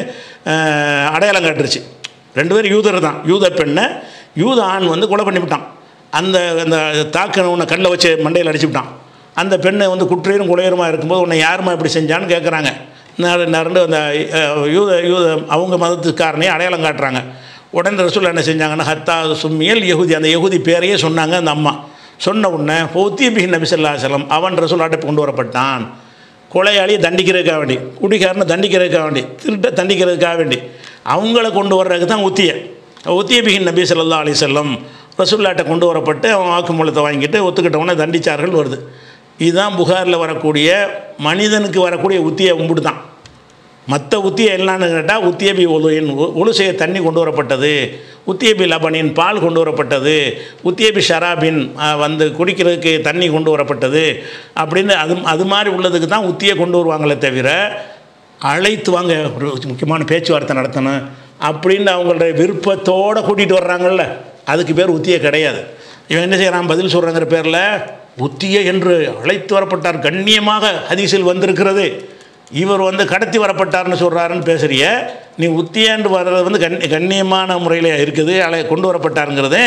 அடையாளம் காட்டுருச்சு. ரெண்டு பேரும் யூதர் தான். யூத பெண்ணை யூத ஆண் வந்து கொலை பண்ணிவிட்டான். அந்த அந்த தாக்கணவனை கல்லை வச்சு மண்டையில் அடிச்சுவிட்டான். அந்த பெண்ணை வந்து குற்றையும் குலையருமா இருக்கும்போது உன்னை யாருமா இப்படி செஞ்சான்னு கேட்குறாங்க. ரெண்டு அந்த யூத யூத அவங்க மதத்துக்காரனே அடையாளம் காட்டுறாங்க. உடனே ரசூலுல்லாஹ் என்ன செஞ்சாங்கன்னா ஹத்தா சும்மியல் யஹூதி அந்த யஹூதி பேரையே சொன்னாங்க. அந்த அம்மா சொன்ன உடனே உத்திய பிஹி நபி ஸல்லல்லாஹு அலைஹி வஸல்லம் அவன் ரசூலுல்லாஹ்ட்ட கொண்டு வரப்பட்டான். கொலையாளியை தண்டிக்கிறதுக்காக வேண்டி குடிகாரனை தண்டிக்கிறதுக்காக வேண்டி திருட்டை தண்டிக்கிறதுக்காக வேண்டி அவங்கள கொண்டு வர்றதுக்கு தான் உத்திய உத்திய பிஹி நபி ஸல்லல்லாஹு அலைஹி வஸல்லம் ரசூலுல்லாஹ்ட்ட கொண்டு வரப்பட்டு அவன் வாக்குமூலத்தை வாங்கிட்டு ஒத்துக்கிட்டவனை தண்டிச்சார்கள் வருது. இதுதான் புகாரில் வரக்கூடிய மனிதனுக்கு வரக்கூடிய உத்திய உம்பிட்டு தான். மற்ற உத்திய என்னன்னு கேட்டால் உத்தியபி ஒலுவின் ஒழு செய்ய தண்ணி கொண்டு வரப்பட்டது. உத்தியபி லபனின் பால் கொண்டு வரப்பட்டது. உத்தியபி ஷராபின் வந்து குடிக்கிறதுக்கு தண்ணி கொண்டு வரப்பட்டது அப்படின்னு அது அது மாதிரி உள்ளதுக்கு தான் உத்தியை கொண்டு வருவாங்களே தவிர அழைத்து வாங்க ஒரு முக்கியமான பேச்சுவார்த்தை நடத்தணும் அப்படின்னு அவங்களுடைய விருப்பத்தோடு கூட்டிகிட்டு வர்றாங்கல்ல அதுக்கு பேர் உத்திய கிடையாது. இவன் என்ன செய்கிறான் பதில் சொல்கிறாங்கிற பேரில் உத்திய என்று அழைத்து வரப்பட்டார் கண்ணியமாக ஹதீஸில் வந்திருக்கிறது. இவர் வந்து கடத்தி வரப்பட்டார்னு சொல்கிறாருன்னு பேசுகிறிய நீ உத்தியன்று வர்றது வந்து கண் கண்ணியமான முறையில் இருக்குது அழை கொண்டு வரப்பட்டாருங்கிறது.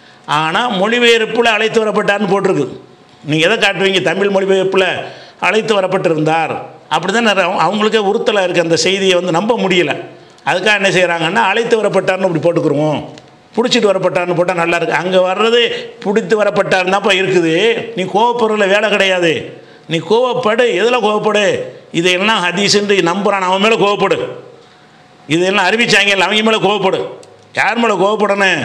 ஆனால் மொழிபெயர்ப்பில் அழைத்து வரப்பட்டார்னு போட்டிருக்கு. நீங்கள் எதை காட்டுவீங்க தமிழ் மொழிபெயர்ப்பில் அழைத்து வரப்பட்டிருந்தார் அப்படி தான் அவங்களுக்கே உறுத்தலாக இருக்குது. அந்த செய்தியை வந்து நம்ப முடியலை. அதுக்காக என்ன செய்கிறாங்கன்னா அழைத்து வரப்பட்டார்னு அப்படி போட்டுக்குருவோம். பிடிச்சிட்டு வரப்பட்டார்னு போட்டால் நல்லா இருக்குது. அங்கே வர்றது பிடித்து வரப்பட்டார்னாப்பா இருக்குது. நீ கோவப்படுறதுல வேலை கிடையாது. நீ கோவப்படு. எதில் கோவப்படு? இதையெல்லாம் ஹதீஸுன்னு நம்புறான் அவன் மேலே கோவப்படு. இதெல்லாம் அறிவிச்சாங்க அவங்க மேலே கோவப்படு. யார் மேலே கோவப்படணும்?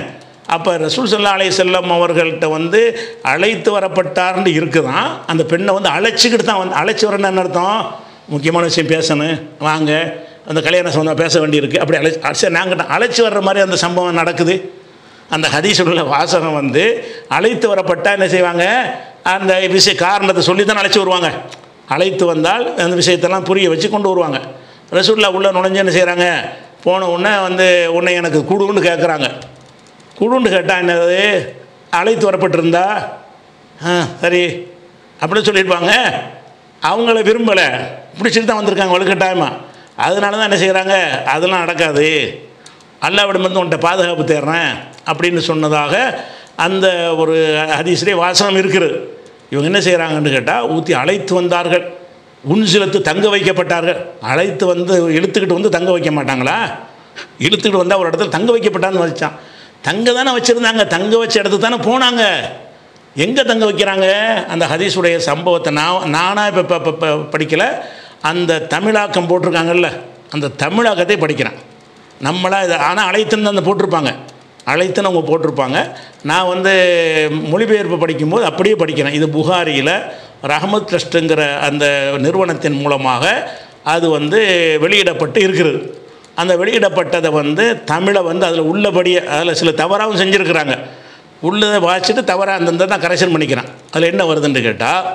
அப்போ ரசூல் ஸல்லல்லாஹு அலைஹி வஸல்லம் அவர்கள்ட்ட வந்து அழைத்து வரப்பட்டார்னு இருக்குதான். அந்த பெண்ணை வந்து அழைச்சிக்கிட்டு தான் வந்து அழைச்சி வரணும்னு என்ன அர்த்தம்? முக்கியமான விஷயம் பேசணும், வாங்க அந்த கல்யாண சம்பந்தம் பேச வேண்டியிருக்கு, அப்படி அழை சரி நாங்கள் அழைச்சி வர்ற மாதிரி அந்த சம்பவம் நடக்குது. அந்த ஹதீஸில் உள்ள வாசகம் வந்து அழைத்து வரப்பட்டால் என்ன செய்வாங்க, அந்த விஷய காரணத்தை சொல்லி தான் அழைச்சி வருவாங்க. அழைத்து வந்தால் அந்த விஷயத்தெல்லாம் புரிய வச்சு கொண்டு வருவாங்க. ரசூலுல்லாஹ் உள்ள நுழைஞ்சு என்ன செய்கிறாங்க, போன உடனே வந்து உன்னை எனக்கு குடுன்னு கேட்குறாங்க. குடுன்னு கேட்டால் என்னது, அழைத்து வரப்பட்டிருந்தா ஆ சரி அப்படின்னு சொல்லியிருப்பாங்க. அவங்கள விரும்பலை, பிடிச்சிட்டு தான் வந்திருக்காங்க வலுக்கட்டாயமா. அதனால தான் என்ன செய்கிறாங்க, அதெல்லாம் நடக்காது, அல்லாஹ்விடமிருந்து உன்கிட்ட பாதுகாப்பு தேடுறேன் அப்படின்னு சொன்னதாக அந்த ஒரு ஹதீஸ்லேயே வாசகம் இருக்குது. இவங்க என்ன செய்கிறாங்கன்னு கேட்டால், ஊற்றி அழைத்து வந்தார்கள், உன்சிலத்து தங்க வைக்கப்பட்டார்கள். அழைத்து வந்து இழுத்துக்கிட்டு வந்து தங்க வைக்க மாட்டாங்களா? இழுத்துக்கிட்டு வந்தால் ஒரு இடத்துல தங்க வைக்கப்பட்டான்னு வச்சான். தங்க தானே வச்சுருந்தாங்க, தங்க வச்ச இடத்துக்கு தானே போனாங்க. எங்கே தங்க வைக்கிறாங்க? அந்த ஹதீஸுடைய சம்பவத்தை நான் நானாக இப்போ இப்போ படிக்கலை, அந்த தமிழாக்கம் போட்டிருக்காங்கல்ல, அந்த தமிழாக்கத்தை படிக்கிறேன். நம்மளா இதை ஆனால் அழைத்துன்னு அந்த போட்டிருப்பாங்க, அழைத்துன்னு அவங்க போட்டிருப்பாங்க. நான் வந்து மொழிபெயர்ப்பு படிக்கும்போது அப்படியே படிக்கிறேன். இது புகாரியில் ரஹமத் ட்ரஸ்ட்டுங்கிற அந்த நிறுவனத்தின் மூலமாக அது வந்து வெளியிடப்பட்டு இருக்கிறது. அந்த வெளியிடப்பட்டதை வந்து தமிழை வந்து அதில் உள்ளபடியே, அதில் சில தவறாகவும் செஞ்சுருக்கிறாங்க. உள்ளதை வாசிச்சுட்டு தவறாக அந்தந்த நான் கரெக்ஷன் பண்ணிக்கிறேன். அதில் என்ன வருதுன்னு கேட்டால்,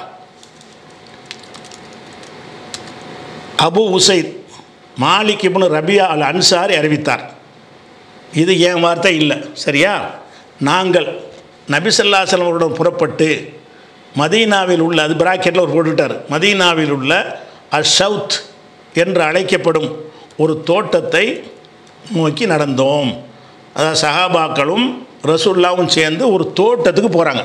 அபு உசைத் மாலிக் இப்னு ரபியா அல் அன்சாரி அறிவித்தார். இது என் வார்த்தை இல்லை, சரியா? நாங்கள் நபி ஸல்லல்லாஹு அலைஹி வஸல்லம் அவருடன் புறப்பட்டு மதீனாவில் உள்ள, அது பிராக்கெட்டில் ஒரு போட்டுவிட்டார், மதீனாவில் உள்ள அஷவுத் என்று அழைக்கப்படும் ஒரு தோட்டத்தை நோக்கி நடந்தோம். அதாவது சஹாபாக்களும் ரசூலுல்லாஹும் சேர்ந்து ஒரு தோட்டத்துக்கு போகிறாங்க.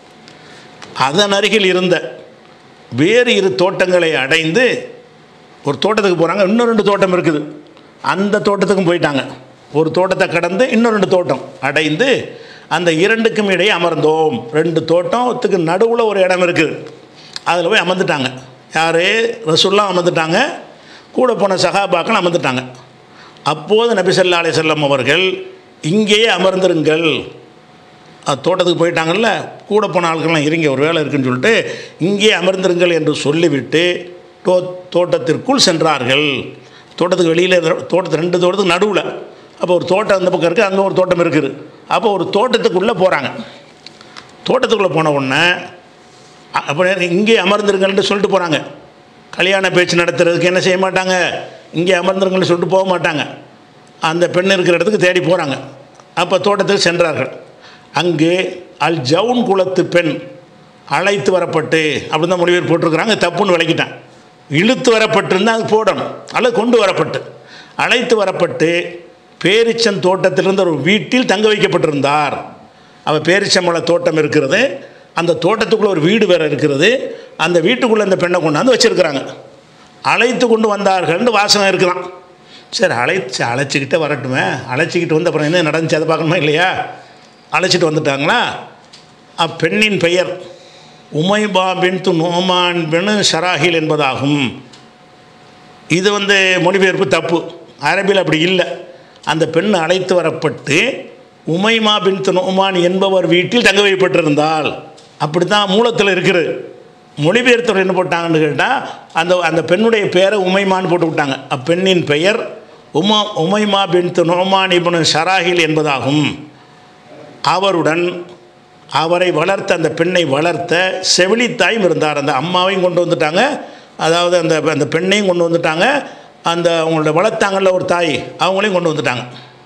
அதன் அருகில் இருந்த வேறு இரு தோட்டங்களை அடைந்து ஒரு தோட்டத்துக்கு போகிறாங்க. இன்னும் ரெண்டு தோட்டம் இருக்குது, அந்த தோட்டத்துக்கும் போயிட்டாங்க. ஒரு தோட்டத்தை கடந்து இன்னும் ரெண்டு தோட்டம் அடைந்து அந்த இரண்டுக்கும் இடையே அமர்ந்தோம். ரெண்டு தோட்டத்துக்கு நடுவில் ஒரு இடம் இருக்குது, அதில் போய் அமர்ந்துட்டாங்க. யார்? ரசூலுல்லாஹ் அமர்ந்துட்டாங்க, கூட போன சஹாபாக்கள் அமர்ந்துட்டாங்க. அப்போது நபி ஸல்லல்லாஹு அலைஹி வஸல்லம் அவர்கள் இங்கேயே அமர்ந்திருங்கள், தோட்டத்துக்கு போயிட்டாங்கல்ல, கூட போன ஆட்கள்லாம் இருங்க, ஒரு வேலை இருக்குன்னு சொல்லிட்டு இங்கேயே அமர்ந்திருங்கள் என்று சொல்லிவிட்டு தோ தோட்டத்திற்குள் சென்றார்கள். தோட்டத்துக்கு வெளியில், தோட்டத்து ரெண்டு தோட்டத்துக்கு நடுவில். அப்போ ஒரு தோட்டம் அந்த பக்கம் இருக்குது, அங்கே ஒரு தோட்டம் இருக்குது. அப்போ ஒரு தோட்டத்துக்குள்ளே போகிறாங்க. தோட்டத்துக்குள்ளே போன உடனே அப்போ இங்கே அமர்ந்திருங்கள்னு சொல்லிட்டு போகிறாங்க. கல்யாண பேச்சு நடத்துறதுக்கு என்ன செய்ய மாட்டாங்க, இங்கே அமர்ந்திருங்கள்னு சொல்லிட்டு போக மாட்டாங்க. அந்த பெண் இருக்கிற இடத்துக்கு தேடி போகிறாங்க. அப்போ தோட்டத்துக்கு சென்றார்கள். அங்கே அல் ஜவுன் குலத்து பெண் அழைத்து வரப்பட்டு, அப்படி தான் மொழிபெயர்ப்பு போட்டிருக்கிறாங்க, தப்புன்னு விளக்கிட்டான். இழுத்து வரப்பட்டிருந்தால் அது போடணும், அல்லது கொண்டு வரப்பட்டு. அழைத்து வரப்பட்டு பேரிச்சம் தோட்டத்திலிருந்து ஒரு வீட்டில் தங்க வைக்கப்பட்டிருந்தார். அவள் பேரிச்சம்பழ தோட்டம் இருக்கிறது, அந்த தோட்டத்துக்குள்ளே ஒரு வீடு வேறு இருக்கிறது. அந்த வீட்டுக்குள்ளே அந்த பெண்ணை கொண்டாந்து வச்சுருக்கிறாங்க. அழைத்து கொண்டு வந்தார்கள்னு வாசகம் இருக்குதான். சரி, அழைச்சி அழைச்சிக்கிட்டே வரட்டுமே, அழைச்சிக்கிட்டு வந்து அப்புறம் என்ன நடந்துச்சு அதை பார்க்கணுமா இல்லையா? அழைச்சிட்டு வந்துட்டாங்களா? அப்பெண்ணின் பெயர் உமைபா பின்து நோமான் பின் ஷராஹில் என்பதாகும். இது வந்து மொழிபெயர்ப்பு தப்பு, அரபியில் அப்படி இல்லை. அந்த பெண் அழைத்து வரப்பட்டு உமைமா பின்து நோமான் என்பவர் வீட்டில் தங்க வைக்கப்பட்டிருந்தால், அப்படி தான் மூலத்தில் இருக்கிறது. மொழிபெயர்த்தவர் என்ன போட்டாங்கன்னு கேட்டால், அந்த அந்த பெண்ணுடைய பெயரை உமைமான்னு போட்டு விட்டாங்க. அப்பெண்ணின் பெயர் Uma Umaima bint Nouman ibn Sharahil என்பதாகும். அவருடன் அவரை வளர்த்த, அந்த பெண்ணை வளர்த்த செவிலித்தாயும் இருந்தார். அந்த அம்மாவையும் கொண்டு வந்துட்டாங்க, அதாவது அந்த அந்த பெண்ணையும் கொண்டு வந்துட்டாங்க, அந்த அவங்களோட வளர்த்தாங்கல்ல ஒரு தாய், அவங்களையும் கொண்டு வந்துட்டாங்க.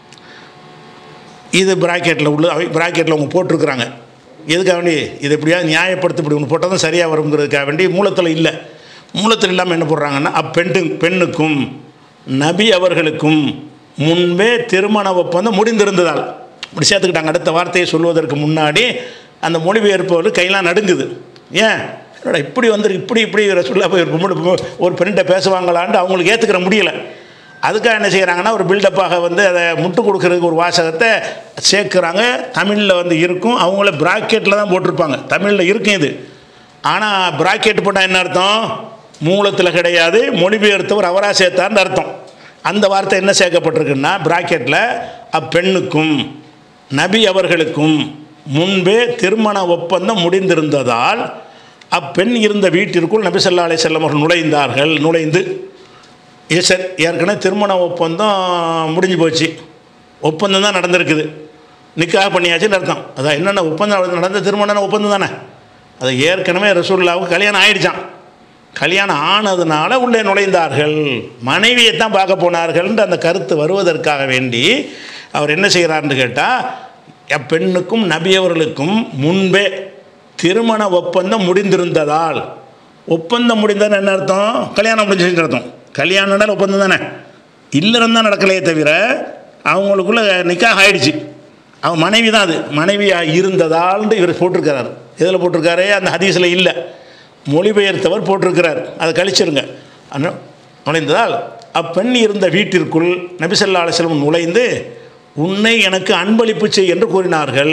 இது பிராக்கெட்டில் உள்ள, பிராக்கெட்டில் அவங்க போட்டிருக்கிறாங்க. எதுக்காக வேண்டி இது எப்படியாவது நியாயப்படுத்த, இப்படி ஒன்று போட்டால் தான் சரியாக வருங்கிறதுக்காக வேண்டி மூலத்தில் இல்லை. மூலத்தில் இல்லாமல் என்ன போடுறாங்கன்னா, அப்பெண்ணு பெண்ணுக்கும் நபி அவர்களுக்கும் முன்பே திருமண ஒப்பந்தம் முடிந்திருந்ததால் இப்படி சேர்த்துக்கிட்டாங்க. அடுத்த வார்த்தையை சொல்வதற்கு முன்னாடி அந்த மொழிபெயர்ப்பவர்கள் கையெல்லாம் நடுங்குது. ஏன் என்னோட இப்படி வந்து இப்படி இப்படி ரசூலுல்லாஹ் போய் ஒரு பெண்கிட்ட பேசுவாங்களான்னு அவங்களுக்கு ஏற்றுக்கிற முடியலை. அதுக்காக என்ன செய்கிறாங்கன்னா, ஒரு பில்டப்பாக வந்து அதை முட்டு கொடுக்குறதுக்கு ஒரு வாசகத்தை சேர்க்குறாங்க. தமிழில் வந்து இருக்கும், அவங்கள பிராக்கெட்டில் தான் போட்டிருப்பாங்க. தமிழில் இருக்கும் இது, ஆனால் பிராக்கெட் போட்டால் என்ன அர்த்தம்? மூலத்தில் கிடையாது, மொழிபெயர்த்தவர் அவராக சேர்த்தார்னு அர்த்தம். அந்த வார்த்தை என்ன சேர்க்கப்பட்டிருக்குன்னா, பிராக்கெட்டில் அப்பெண்ணுக்கும் நபி அவர்களுக்கும் முன்பே திருமண ஒப்பந்தம் முடிந்திருந்ததால் அப்பெண் இருந்த வீட்டிற்குள் நபி ஸல்லல்லாஹு அலைஹி வஸல்லம் அவர்கள் நுழைந்தார்கள். நுழைந்து ஏசர் ஏற்கனவே திருமண ஒப்பந்தம் முடிஞ்சு போச்சு, ஒப்பந்தம் தான் நடந்திருக்குது, நிக்காஹ் பண்ணியாச்சுன்னு அர்த்தம். அதான் என்னென்ன ஒப்பந்தம் நடந்த திருமண ஒப்பந்தம் தானே, அது ஏற்கனவே ரசூலுல்லாவுக்கு கல்யாணம் ஆயிடுச்சான். கல்யாணம் ஆனதுனால உள்ளே நுழைந்தார்கள், மனைவியை தான் பார்க்க போனார்கள்ன்ற அந்த கருத்து வருவதற்காக வேண்டி அவர் என்ன செய்கிறார்னு கேட்டால், அப்பெண்ணுக்கும் நபி அவர்களுக்கும் முன்பே திருமண ஒப்பந்தம் முடிந்திருந்ததால், ஒப்பந்தம் முடிந்ததுன்னு என்ன அர்த்தம், கல்யாணம் முடிஞ்சுன்னு அர்த்தம். கல்யாணம்னால ஒப்பந்தம் தானே, இல்லறம் தான் நடக்கலையே தவிர அவங்களுக்குள்ள நிக்காஹ் ஆயிடுச்சு, அவன் மனைவி தான், அது மனைவியாக இருந்ததால்னு இவர் போட்டிருக்கிறார். இதில் போட்டிருக்காரு, அந்த ஹதீஸில் இல்லை, மொழிபெயர்த்தவர் போட்டிருக்கிறார், அதை கழிச்சிருங்க. நுழைந்ததால் அப்பெண் இருந்த வீட்டிற்குள் நபி ஸல்லல்லாஹு அலைஹி வஸல்லம் நுழைந்து உன்னை எனக்கு அன்பளிப்பு செய் என்று கூறினார்கள்.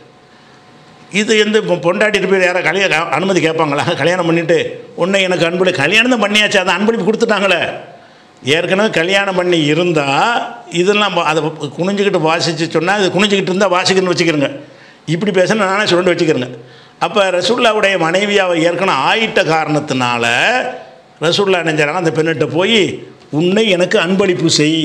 இது வந்து இப்போ பொண்டாட்டிட்டு போய் யாராவது கல்யாணம் அனுமதி கேட்பாங்களா? கல்யாணம் பண்ணிவிட்டு உன்னை எனக்கு அன்பளி, கல்யாணம் தான் பண்ணியாச்சு, அதை அன்பளிப்பு கொடுத்துட்டாங்களே. ஏற்கனவே கல்யாணம் பண்ணி இருந்தால் இதெல்லாம் அதை குனிஞ்சிக்கிட்டு வாசித்து சொன்னால், இது குனிஞ்சிக்கிட்டு இருந்தால் வாசிக்கணும்னு வச்சுக்கிறேங்க, இப்படி பேசணும் நானே சொல்லிட்டு வச்சுக்கிறேங்க. அப்போ ரசூலுல்லாவுடைய மனைவியாவை ஏற்கனவே ஆயிட்ட காரணத்தினால ரசூலுல்லாஹ் நினைஞ்சாங்க அந்த பெண்ணிட்ட போய் உன்னை எனக்கு அன்பளிப்பு செய்.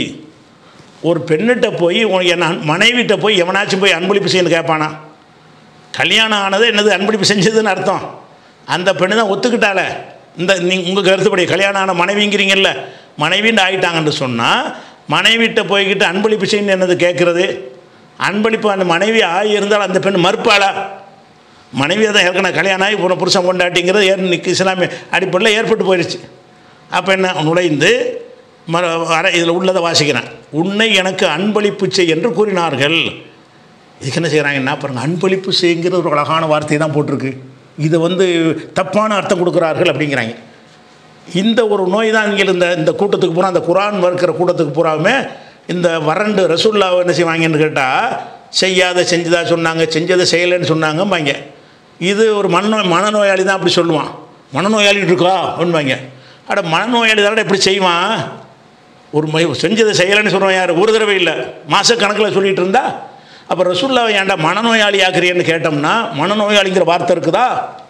ஒரு பெண்ணிட்ட போய் என் மனைவிட்ட போய் எவனாச்சும் போய் அன்பளிப்பு செய்யணும்னு கேட்பானா? கல்யாணம் ஆனது என்னது அன்பளிப்பு செஞ்சதுன்னு அர்த்தம். அந்த பெண்ணு தான் ஒத்துக்கிட்டால. இந்த நீங்கள் உங்கள் கருத்துப்படி கல்யாணம் ஆன மனைவிங்கிறீங்கல்ல, மனைவின்னு ஆகிட்டாங்கன்னு சொன்னால் மனைவிட்ட போய்கிட்டு அன்பளிப்பு செய்யணும் என்னது கேட்குறது? அன்பளிப்பு அந்த மனைவி ஆகி இருந்தால் அந்த பெண் மறுப்பாளா? மனைவியை தான் ஏற்கனவே கல்யாணம் ஆகி போன புருஷன் கொண்டாட்டிங்கிறது ஏற் இஸ்லாமிய அடிப்படையில் ஏற்பட்டு போயிடுச்சு. அப்போ என்ன நுழைந்து மர வர இதில் உள்ளதை வாசிக்கிறேன், உன்னை எனக்கு அன்பளிப்பு செய் என்று கூறினார்கள். இதுக்கு என்ன செய்கிறாங்கன்னா பாருங்கள், அன்பளிப்பு செய்கிற ஒரு அழகான வார்த்தை தான் போட்டிருக்கு, இதை வந்து தப்பான அர்த்தம் கொடுக்குறார்கள் அப்படிங்கிறாங்க. இந்த ஒரு நோய் தான் இங்கே இந்த இந்த கூட்டத்துக்கு பூரா, அந்த குரான் வறுக்கிற கூட்டத்துக்கு பூராவுமே இந்த வறண்டு ரசூலுல்லாஹ் என்ன செய்வாங்கன்னு கேட்டால், செய்யாத செஞ்சதா சொன்னாங்க, செஞ்சதை செய்யலைன்னு சொன்னாங்கம்பாங்க. இது ஒரு மனநோய் மனநோயாளி தான் அப்படி சொல்லுவான், மனநோயாளி இருக்கா அப்படின்பாங்க. அட மனநோயாளி தானே எப்படி செய்வான்? ஒரு செஞ்சதை செய்யலைன்னு சொல்லுவான் யார்? ஒரு தடவை இல்லை, மாதக்கணக்கில் சொல்லிகிட்டு இருந்தா. அப்போ ரசூலுல்லாஹ் ஏன்டா மனநோயாளி ஆக்குறியன்னு கேட்டோம்னா, மனநோயாளிங்கிற வார்த்தை இருக்குதா?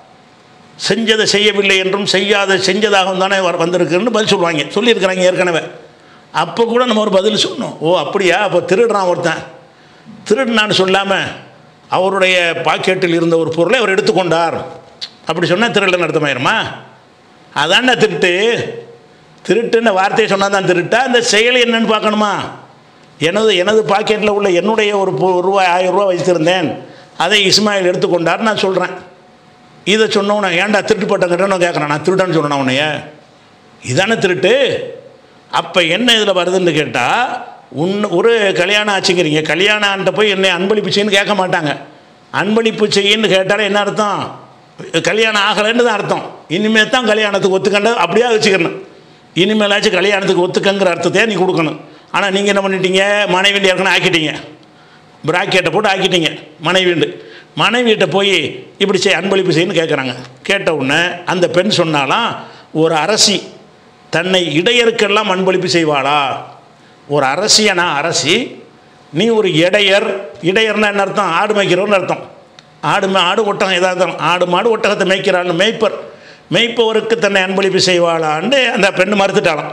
செஞ்சதை செய்யவில்லை என்றும் செய்யாத செஞ்சதாகவும் தானே வந்திருக்குன்னு பதில் சொல்லுவாங்க, சொல்லியிருக்கிறாங்க ஏற்கனவே. அப்போ கூட நம்ம ஒரு பதில் சொன்னோம், ஓ அப்படியா, அப்போ திருடுறான் ஒருத்தன், திருடுனான்னு சொல்லாமல் அவருடைய பாக்கெட்டில் இருந்த ஒரு பொருளை அவர் எடுத்துக்கொண்டார் அப்படி சொன்னால் திருடன் அர்த்தமாயிருமா? அதான்டா திருட்டு. திருட்டுன்னு வார்த்தையை சொன்னால் தான் திருட்டா? அந்த செயல் என்னன்னு பார்க்கணுமா? எனது எனது பாக்கெட்டில் உள்ள என்னுடைய ஒரு ரூபாய் ஆயிரம் ரூபா வைத்திருந்தேன், அதை இஸ்மாயில் எடுத்துக்கொண்டார் நான் சொல்கிறேன். இதை சொன்னவனை ஏன்டா திருட்டு பட்டம் கட்டணும் கேட்குறேன், நான் திருடன்னு சொன்னேன் உன்னைய, இதானே திருட்டு. அப்போ என்ன இதில் வருதுன்னு கேட்டால், உன் ஒரு கல்யாணம் ஆச்சுங்கிறீங்க, கல்யாணம்ன்ட்ட போய் என்னை அன்பளிப்பு செய்யன்னு கேட்க மாட்டாங்க. அன்பளிப்பு செய்யன்னு கேட்டாலே என்ன அர்த்தம்? கல்யாணம் ஆகலைன்னு தான் அர்த்தம். இனிமேல் தான் கல்யாணத்துக்கு ஒத்துக்கண்ட அப்படியே வச்சுக்கணும், இனிமேலாச்சும் கல்யாணத்துக்கு ஒத்துக்கங்கிற அர்த்தத்தையே நீ கொடுக்கணும். ஆனால் நீங்கள் என்ன பண்ணிட்டீங்க, மனைவிண்டு ஏற்கனவே ஆக்கிட்டீங்க, பிராக்கெட்டை போட்டு ஆக்கிட்டீங்க மனைவிண்டு. மனைவிட்ட போய் இப்படி செய் அன்பளிப்பு செய்யன்னு கேட்குறாங்க. கேட்ட உடனே அந்த பெண் சொன்னாலாம், ஒரு அரசி தன்னை இடையருக்கெல்லாம் அன்பளிப்பு செய்வாளா? ஒரு அரசியனா அரசி, நீ ஒரு இடையர், இடையர்னா என்ன அர்த்தம்? ஆடு மேய்க்கிறவர்னு அர்த்தம். ஆடு ஆடு ஒட்டகம் எதாக இருந்தாலும் ஆடு மாடு ஒட்டகத்தை மேய்க்கிறாள்னு மேய்ப்பர், மேய்ப்பவருக்கு தன்னை அன்பளிப்பு செய்வாளான்னு அந்த பெண்ணு மறுத்துட்டாலாம்.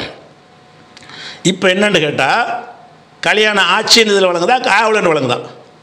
இப்போ என்னன்னு கேட்டால், கல்யாணம் ஆட்சின்னு இதில் வழங்குதா, காவலன்னு வழங்குதா?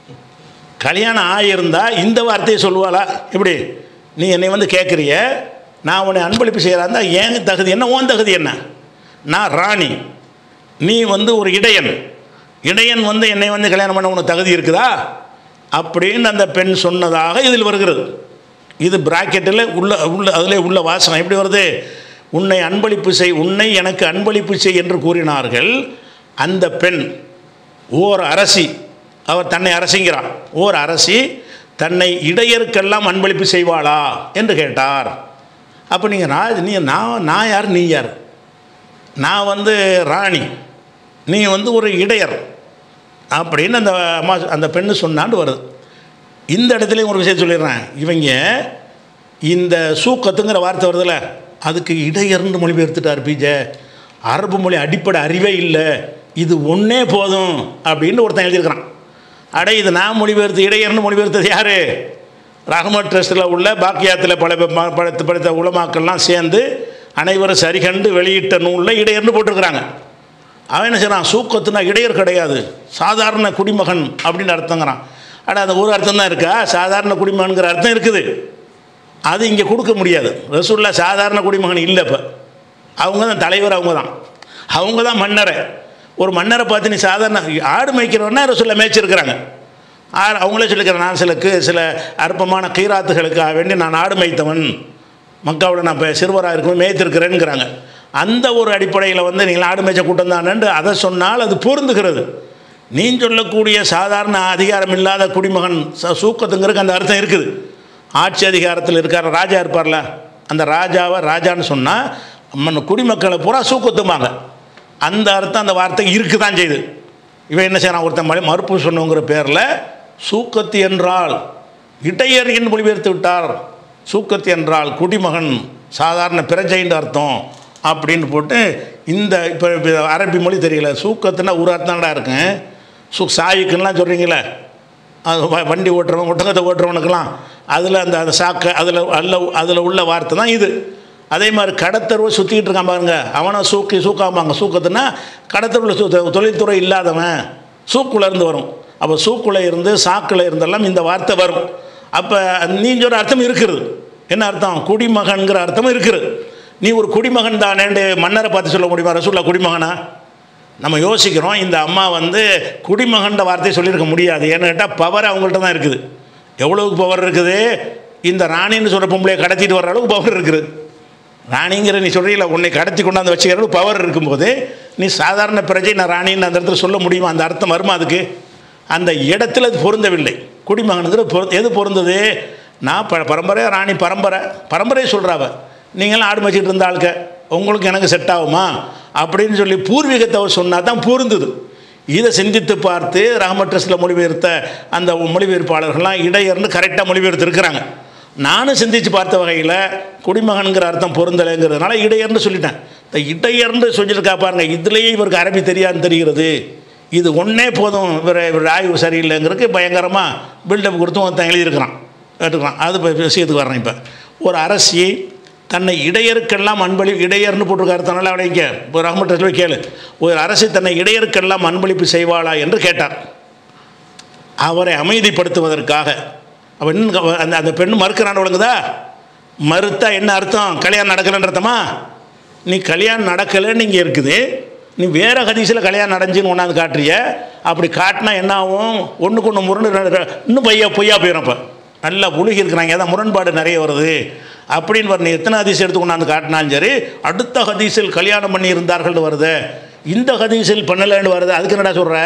கல்யாணம் ஆகியிருந்தால் இந்த வார்த்தையை சொல்லுவாளா? இப்படி நீ என்னை வந்து கேட்குறிய, நான் உன்னை அன்பளிப்பு செய்கிறாந்தா ஏன் தகுதி என்ன, ஓன் தகுதி என்ன? நான் ராணி, நீ வந்து ஒரு இடையன், இடையன் வந்து என்னை வந்து கல்யாணம் பண்ண உனக்கு தகுதி இருக்குதா அப்படின்னு அந்த பெண் சொன்னதாக இதில் வருகிறது. இது பிராக்கெட்டில் உள்ள உள்ள அதிலே உள்ள வாசகம் எப்படி வருது? உன்னை அன்பளிப்பு செய், உன்னை எனக்கு அன்பளிப்பு செய் என்று கூறினார்கள். அந்த பெண் ஓர் அரசி, அவர் தன்னை அரசிங்கிறார், ஓர் அரசி தன்னை இடையருக்கெல்லாம் அன்பளிப்பு செய்வாளா என்று கேட்டார். அப்போ நீங்கள் ராஜ் நீ நான் நான் யார், நீ யார்? நான் வந்து ராணி, நீ வந்து ஒரு இடையர் அப்படின்னு அந்த அம்மா அந்த பெண்ணு சொன்னான்னு வருது. இந்த இடத்துலையும் ஒரு விஷயம் சொல்லிடுறேன், இவங்க இந்த சூக்கத்துங்கிற வார்த்தை வருதுல்ல, அதுக்கு இடையர்னு மொழிபெயர்த்துட்டார் பிஜே. அரபு மொழி அடிப்படை அறிவே இல்லை, இது ஒன்றே போதும் அப்படின்னு ஒருத்தன் எழுதியிருக்கிறான். அட இது நான் மொழிபெயர்த்து இடையர்னு மொழிபெயர்த்தது யார்? ரஹ்மத் ட்ரஸ்ட்டில் உள்ள பாக்கியாத்தில் பல படுத்த படுத்த உலமாக்கள்லாம் சேர்ந்து அனைவரும் சரி கண்டு வெளியிட்ட நூலில் இடையர்னு போட்டிருக்கிறாங்க. அவன் என்ன செய்கிறான்? சூக்கத்துனா இடையர் கிடையாது, சாதாரண குடிமகன் அப்படின்னு அர்த்தங்கிறான். ஆனால் அந்த ஒரு அர்த்தம் தான் இருக்கா? சாதாரண குடிமகனுங்கிற அர்த்தம் இருக்குது, அது இங்கே கொடுக்க முடியாது. ரசூல்லா சாதாரண குடிமகன் இல்லை. இப்போ அவங்க தான் தலைவர், அவங்க தான் அவங்க தான் மன்னரை. ஒரு மன்னரை பார்த்து நீ சாதாரண ஆடு மேய்க்கிறவன்னா ரசூல்லா மேய்ச்சிருக்கிறாங்க. ஆ அவங்களே சொல்லிக்கிறேன், நான் சிலக்கு சில அற்பமான கீராத்துகளுக்காக வேண்டி நான் ஆடு மேய்த்தவன், மக்காவோட நான் இப்போ சிறுவராக இருக்கும் மேய்த்திருக்கிறேன்னுங்கிறாங்க. அந்த ஒரு அடிப்படையில் வந்து நீங்கள் ஆடு மேய்ச்ச கூட்டம் தானேன்று அதை சொன்னால் அது பொருந்துகிறது. நீ சொல்லக்கூடிய சாதாரண அதிகாரம் இல்லாத குடிமகன் சூக்கத்துங்கிறதுக்கு அந்த அர்த்தம் இருக்குது. ஆட்சி அதிகாரத்தில் இருக்கார் ராஜா இருப்பார்ல, அந்த ராஜாவை ராஜான்னு சொன்னால் குடிமக்களை பூரா சூக்கத்துமாங்க. அந்த அர்த்தம் அந்த வார்த்தை இருக்குது தான் செய்யுது. இவன் என்ன செய்யறான்? ஒருத்தன் மழை மறுப்பு சொன்னங்கிற பேரில் சூக்கத்து என்றால் இடையர் என்று மொழிபெயர்த்து விட்டார். சூக்கத்து என்றால் குடிமகன், சாதாரண பிரஜைன்ற அர்த்தம் அப்படின்னு போட்டு இந்த இப்போ அரபி மொழி தெரியல, சூக்கத்துனா ஒரு அர்த்தம்டா இருக்குங்க. சூ சாய்க்குன்னெலாம் சொல்கிறீங்களே, அது வண்டி ஓட்டுறவன் ஒட்டகத்தை ஓட்டுறவனுக்கெல்லாம் அதில் அந்த அந்த சாக்கை அதில் அல்ல அதில் உள்ள வார்த்தை தான் இது. அதே மாதிரி கடத்தருவை சுற்றிக்கிட்டு இருக்கான் பாருங்க, அவனை சூக்கி சூக்காம்பாங்க. சூக்கத்துனா கடத்தருவில் சூ தொழில்துறை இல்லாதவன் சூக்குள்ளே இருந்து வரும். அப்போ சூக்குள்ளே இருந்து சாக்கில் இருந்தெல்லாம் இந்த வார்த்தை வரும். அப்போ நீ சொல்கிற அர்த்தம் இருக்கிறது. என்ன அர்த்தம்? குடிமகன்கிற அர்த்தமும் இருக்குது. நீ ஒரு குடிமகன் தானேண்டு மன்னரை பார்த்து சொல்ல முடியுமா? ரசூல்லா குடிமகனா? நம்ம யோசிக்கிறோம், இந்த அம்மா வந்து குடிமகன்ற வார்த்தையை சொல்லியிருக்க முடியாது. ஏன்னு கேட்டால் பவர் அவங்கள்ட்ட தான் இருக்குது. எவ்வளவுக்கு பவர் இருக்குது? இந்த ராணின்னு சொல்கிற பொம்பளையை கடத்திட்டு வர்ற அளவுக்கு பவர் இருக்குது. ராணிங்கிற நீ சொல்கிறீங்களா, உன்னை கடத்தி கொண்டாந்து வச்சுக்கிற அளவுக்கு பவர் இருக்கும்போது நீ சாதாரண பிரஜை நான் ராணின்னு அந்த இடத்துல சொல்ல முடியுமா? அந்த அர்த்தம் வருமா? அதுக்கு அந்த இடத்துல அது பொருந்தவில்லை. குடிமகனுங்கிற பொரு எது பொருந்தது? நான் ப பரம்பரையாக ராணி பரம்பரை பரம்பரையை சொல்கிறாவ, நீங்களாம் ஆடு வச்சுட்டு இருந்த ஆளுக்க, உங்களுக்கு எனக்கு செட் ஆகுமா அப்படின்னு சொல்லி பூர்வீகத்தை அவர் சொன்னால் தான் பொருந்துது. இதை சிந்தித்து பார்த்து ரஹ்மத் ட்ரஸ்ட்டில் மொழிபெயர்த்த அந்த மொழிபெயர்ப்பாளர்கள்லாம் இடையர்னு கரெக்டாக மொழிபெயர்த்து இருக்கிறாங்க. நானும் சிந்தித்து பார்த்த வகையில் குடிமகனுங்கிற அர்த்தம் பொருந்தலைங்கிறதுனால இடையர்னு சொல்லிட்டேன். இந்த இடையர்னு சொல்லியிருக்கா பாருங்க, இதுலேயே இவருக்கு அரபி தெரியாதுன்னு தெரிகிறது. இது ஒன்றே போதும், இவர் இவர் ஆய்வு சரியில்லைங்கிறதுக்கு பயங்கரமாக பில்டப் கொடுத்து ஒருத்தன் எழுதியிருக்கிறான் கேட்டுக்கலாம். அது இப்போ விஷயத்துக்கு வரேன். இப்போ ஒரு அரசி தன்னை இடையருக்கெல்லாம் அன்பளி இடையர்னு போட்டிருக்க அர்த்தம்னால அவனைக்க இப்போ ரஹ்மத் ட்ரஸ்ட்டில் கேளு, ஒரு அரசி தன்னை இடையருக்கெல்லாம் அன்பளிப்பு செய்வாளா என்று கேட்டார். அவரை அமைதிப்படுத்துவதற்காக அவன் அந்த அந்த பெண்ணு மறுக்கிறான் ஒழுங்குதா? மறுத்தா என்ன அர்த்தம்? கல்யாணம் நடக்கலைன்ற அர்த்தமா? நீ கல்யாணம் நடக்கலைன்னு இங்கே இருக்குது, நீ வேறு ஹதீஸில் கல்யாணம் நடந்துன்னு ஒன்றாந்து காட்டுறிய. அப்படி காட்டினா என்ன ஆகும்? ஒன்றுக்கு ஒன்று முரண்டு இன்னும் பொய்யா பொய்யா போயிடும். இப்போ நல்லா புழுகி இருக்கிறாங்க, அதான் முரண்பாடு நிறைய வருது அப்படின்னு வர. நீ எத்தனை ஹதீஸ் எடுத்து கொண்டாந்து காட்டினாலும் சரி, அடுத்த ஹதீஸில் கல்யாணம் பண்ணி இருந்தார்கள்னு வருது, இந்த ஹதீஸில் பண்ணலைன்னு வருது. அதுக்கு என்னடா சொல்கிற?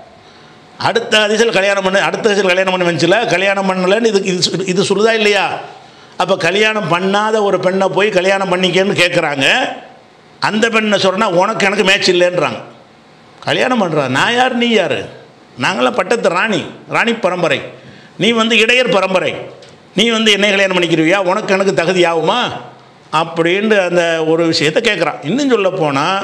அடுத்த ஹதீஸில் கல்யாணம் பண்ண அடுத்த ஹதீஸில் கல்யாணம் பண்ண வந்துச்சுல, கல்யாணம் பண்ணலைன்னு இது இது இது சொல்லுதா இல்லையா? அப்போ கல்யாணம் பண்ணாத ஒரு பெண்ணை போய் கல்யாணம் பண்ணிக்கன்னு கேட்குறாங்க. அந்த பெண்ணை சொல்கிறேன்னா உனக்கு எனக்கு மேட்ச் இல்லைன்றாங்க. கல்யாணம் பண்ணுறா, நான் யார் நீ யார்? நாங்களாம் பட்டத்து ராணி, ராணி பரம்பரை, நீ வந்து இடையர் பரம்பரை, நீ வந்து என்னை கல்யாணம் பண்ணிக்கிறியா? உனக்கு எனக்கு தகுதி ஆகுமா அப்படின்ட்டு அந்த ஒரு விஷயத்தை கேட்குறான். இன்னும் சொல்ல போனால்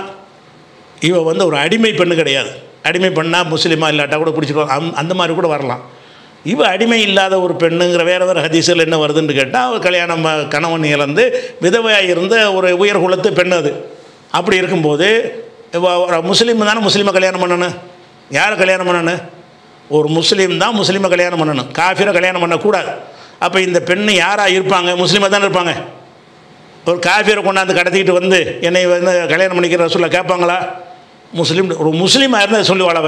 இவ வந்து ஒரு அடிமை பெண்ணு கிடையாது. அடிமை பெண்ணால் முஸ்லீமாக இல்லாட்டா கூட பிடிச்சிருவாங்க, அந் அந்த மாதிரி கூட வரலாம். இவ அடிமை இல்லாத ஒரு பெண்ணுங்கிற வேறு வேறு ஹதீஸில் என்ன வருதுன்னு கேட்டால், அவர் கல்யாணம் கணவன் இழந்து விதவையாக இருந்த ஒரு உயர் குலத்து பெண். அது அப்படி இருக்கும்போது முஸ்லீம் தானே முஸ்லீமை கல்யாணம் பண்ணணும். யாரை கல்யாணம் பண்ணணும்? ஒரு முஸ்லீம் தான் முஸ்லீமை கல்யாணம் பண்ணணும், காஃபிரை கல்யாணம் பண்ணக்கூடாது. அப்போ இந்த பெண்ணு யாராக இருப்பாங்க? முஸ்லீமாக தானே இருப்பாங்க. ஒரு காஃபிரை கொண்டாந்து கடத்திக்கிட்டு வந்து என்னை வந்து கல்யாணம் பண்ணிக்கிற சொல்ல கேட்பாங்களா? முஸ்லீம் ஒரு முஸ்லீமாக இருந்தால் சொல்லி வாழவ.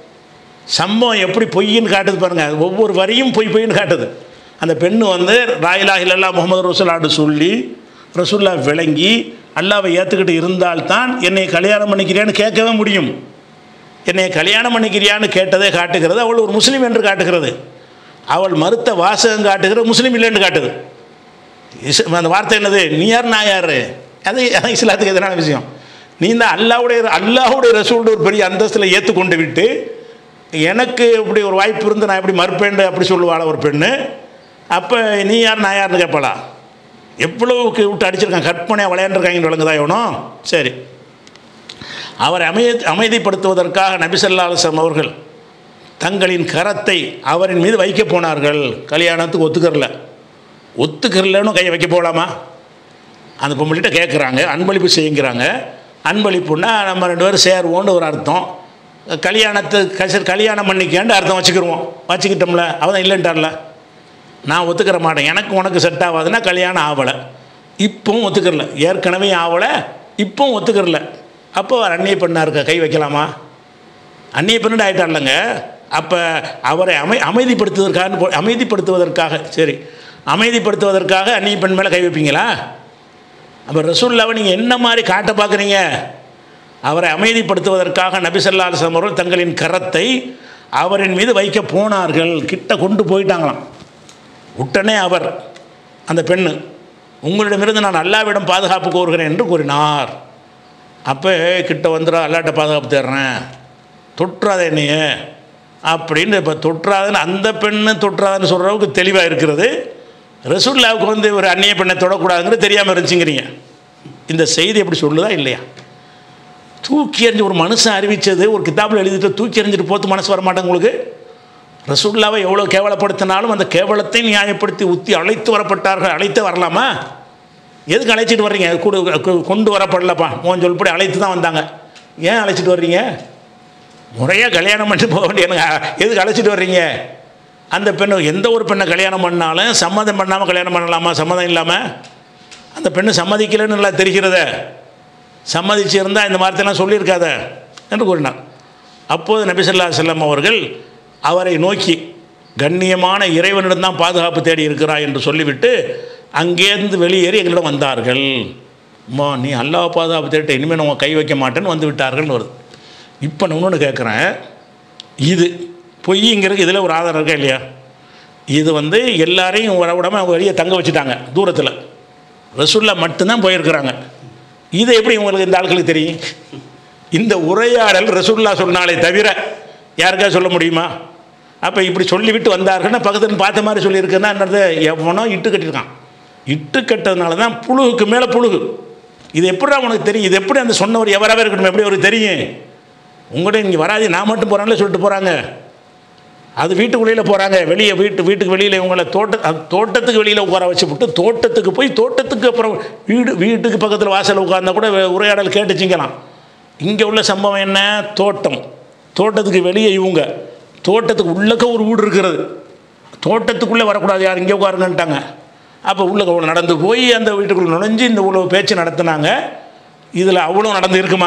சம்பவம் எப்படி பொய்ன்னு காட்டுது பாருங்கள், ஒவ்வொரு வரியும் பொய் பொய்ன்னு காட்டுது. அந்த பெண்ணு வந்து லா இலாஹ இல்லல்லாஹ் முஹம்மது ரசூலுல்லாஹ்னு சொல்லி ரசூல்லா விளங்கி அல்லாவை ஏற்றுக்கிட்டு இருந்தால்தான் என்னை கல்யாணம் பண்ணிக்கிறியான்னு கேட்கவே முடியும். என்னை கல்யாணம் பண்ணிக்கிறியான்னு கேட்டதே காட்டுகிறது அவள் ஒரு முஸ்லீம் என்று காட்டுகிறது. அவள் மறுத்த வாசகம் காட்டுகிற முஸ்லீம் இல்லைன்னு காட்டுது. இஸ் அந்த வார்த்தை என்னது? நீ யார் நான் யார்? அது இஸ்லாத்துக்கு எதிரான விஷயம். நீ தான் அல்லாவுடைய அல்லாஹுடைய ரசூலுடைய ஒரு பெரிய அந்தஸ்தில் ஏற்றுக்கொண்டு விட்டு எனக்கு இப்படி ஒரு வாய்ப்பு இருந்து நான் எப்படி மறுப்பேன் அப்படி சொல்லுவாள் ஒரு பெண்ணு. அப்போ நீ யார் நான் யாருன்னு கேட்பாளா? எவ்வளவுக்கு விட்டு அடிச்சிருக்கான், கற்பனையாக விளையாண்டுருக்காங்கன்னு விளங்குதா இவனும். சரி, அவரை அமைதி அமைதிப்படுத்துவதற்காக நபி ஸல்லல்லாஹு அலைஹி வஸல்லம் அவர்கள் தங்களின் கரத்தை அவரின் மீது வைக்க போனார்கள். கல்யாணத்துக்கு ஒத்துக்கறல. ஒத்துக்கறலன்னு கையை வைக்க போகலாமா? அந்த பொம்பளைகிட்ட கேட்குறாங்க, அன்பளிப்பு செய்யுங்கிறாங்க. அன்பளிப்புன்னா நம்ம ரெண்டு பேரும் சேருவோன்னு ஒரு அர்த்தம். கல்யாணத்துக்கு கசர் கல்யாணம் பண்ணிக்கேன்னு அர்த்தம் வச்சுக்கிடுவோம். வச்சுக்கிட்டோம்ல, அவன் தான் இல்லைன்ட்டார்ல. நான் ஒத்துக்கிற மாட்டேன், எனக்கு உனக்கு செட் ஆகாதுன்னா கல்யாணம் ஆகலை. இப்போவும் ஒத்துக்கிறல, ஏற்கனவே ஆகலை, இப்போவும் ஒத்துக்கிறல. அப்போ அவர் அந்நிய பெண்ணாக இருக்க கை வைக்கலாமா? அந்நிய பெண்ணு ஆகிட்டார்லங்க. அப்போ அவரை அமை அமைதிப்படுத்துவதற்காக அமைதிப்படுத்துவதற்காக சரி அமைதிப்படுத்துவதற்காக அந்நிய பெண் மேலே கை வைப்பீங்களா? அப்போ ரசூலுல்லாவை நீங்கள் என்ன மாதிரி காட்ட பார்க்குறீங்க? அவரை அமைதிப்படுத்துவதற்காக நபி ஸல்லல்லாஹு அலைஹி வஸல்லம் அவர்கள் தங்களின் கரத்தை அவரின் மீது வைக்க போனார்கள். கிட்ட கொண்டு போயிட்டாங்களாம். உடனே அவர் அந்த பெண்ணு, உங்களிடமிருந்து நான் அல்லாஹ்விடம் பாதுகாப்பு கோருகிறேன் என்று கூறினார். அப்போ கிட்ட வந்துடா, அல்லாஹ்ட்ட பாதுகாப்பு தேடுறேன், தொற்றாத என்னைய அப்படின்னு. இப்போ தொற்றாதுன்னு அந்த பெண்ணு தொற்றாதுன்னு சொல்கிற அளவுக்கு தெளிவாக இருக்கிறது. ரசூலுல்லாவுக்கு வந்து ஒரு அந்நிய பெண்ணை தொடக்கூடாதுங்கிறது தெரியாமல் இருந்துச்சுங்கிறீங்க. இந்த செய்தி எப்படி சொல்லுதா இல்லையா? தூக்கி எறிஞ்சு ஒரு மனுஷன் அறிவித்தது ஒரு கிதாபில் எழுதிட்டு தூக்கி எறிஞ்சிட்டு போத்து மனசு வரமாட்டேங்க உங்களுக்கு? ரசூலுல்லாவை எவ்வளோ கேவலப்படுத்தினாலும் அந்த கேவலத்தை நியாயப்படுத்தி உத்தி அழைத்து வரப்பட்டார்கள். அழைத்து வரலாமா? எதுக்கு அழைச்சிட்டு வர்றீங்க? கூட கொண்டு வரப்படலப்பா, உன் சொல்படி அழைத்து தான் வந்தாங்க. ஏன் அழைச்சிட்டு வர்றீங்க? முறையாக கல்யாணம் பண்ணிட்டு போக வேண்டிய எதுக்கு அழைச்சிட்டு வர்றீங்க? அந்த பெண்ணு எந்த ஒரு பெண்ணை கல்யாணம் பண்ணாலும் சம்மதம் பண்ணாமல் கல்யாணம் பண்ணலாமா? சம்மதம் இல்லாமல்? அந்த பெண்ணு சம்மதிக்கலைன்னு நல்லா தெரிகிறத. சம்மதிச்சு இருந்தால் இந்த வார்த்தையெல்லாம் சொல்லியிருக்காத என்று கூறினார். அப்போது நபி ஸல்லல்லாஹு அலைஹி வஸல்லம் அவர்கள் அவரை நோக்கி கண்ணியமான இறைவனிடம் தான் பாதுகாப்பு தேடி இருக்கிறாய் என்று சொல்லிவிட்டு அங்கேருந்து வெளியேறி எங்களிடம் வந்தார்கள். அம்மா நீ அல்லாஹ் பாதுகாப்பு தேடிட்ட, இனிமேல் நான் கை வைக்க மாட்டேன்னு வந்து விட்டார்கள்னு வருது. இப்போ நான் இன்னொன்று கேட்குறேன், இது பொய்ங்கிறது இதில் ஒரு ஆதாரம் இருக்கா இல்லையா? இது வந்து எல்லாரையும் வர விடாமல் அவங்க வெளியே தங்க வச்சுட்டாங்க தூரத்தில். ரசூலுல்லாஹ் மட்டும்தான் போயிருக்கிறாங்க. இதை எப்படி உங்களுக்கு இந்த ஆட்களுக்கு தெரியும்? இந்த உரையாடல் ரசூலுல்லாஹ் சொன்னாலே தவிர யாருக்கா சொல்ல முடியுமா? அப்போ இப்படி சொல்லிவிட்டு வந்தார்கள்னா பக்கத்தில் பார்த்த மாதிரி சொல்லியிருக்குன்னா என்னது? எவனோ இட்டு கட்டியிருக்கான். இட்டு கட்டதுனால தான் புழுகுக்கு மேலே புழுகு. இது எப்படி உனக்கு தெரியும்? இது எப்படி அந்த சொன்னவர் எவராக இருக்கணும் எப்படி அவருக்கு தெரியும்? உங்கள்கிட்ட இங்கே வராது, நான் மட்டும் போகிறாங்களே சொல்லிட்டு போகிறாங்க. அது வீட்டுக்குள்ளேயில் போகிறாங்க, வெளியே வீட்டு வீட்டுக்கு வெளியில் இவங்களை தோட்ட தோட்டத்துக்கு வெளியில் உட்கார வச்சு விட்டு தோட்டத்துக்கு போய் தோட்டத்துக்கு அப்புறம் வீடு வீட்டுக்கு பக்கத்தில் வாசல் உட்கார்ந்தா கூட உரையாடல் கேட்டுச்சிங்கலாம். இங்கே உள்ள சம்பவம் என்ன? தோட்டம், தோட்டத்துக்கு வெளியே இவங்க, தோட்டத்துக்கு உள்ளக்க ஒரு வீடு இருக்கிறது, தோட்டத்துக்குள்ளே வரக்கூடாது, யார் இங்கே உட்காருங்கன்ட்டாங்க. அப்போ உள்ள நடந்து போய் அந்த வீட்டுக்குள்ளே நுழைஞ்சு இந்த உள்ள பேச்சு நடத்தினாங்க. இதில் அவ்வளோ நடந்து இருக்குமா?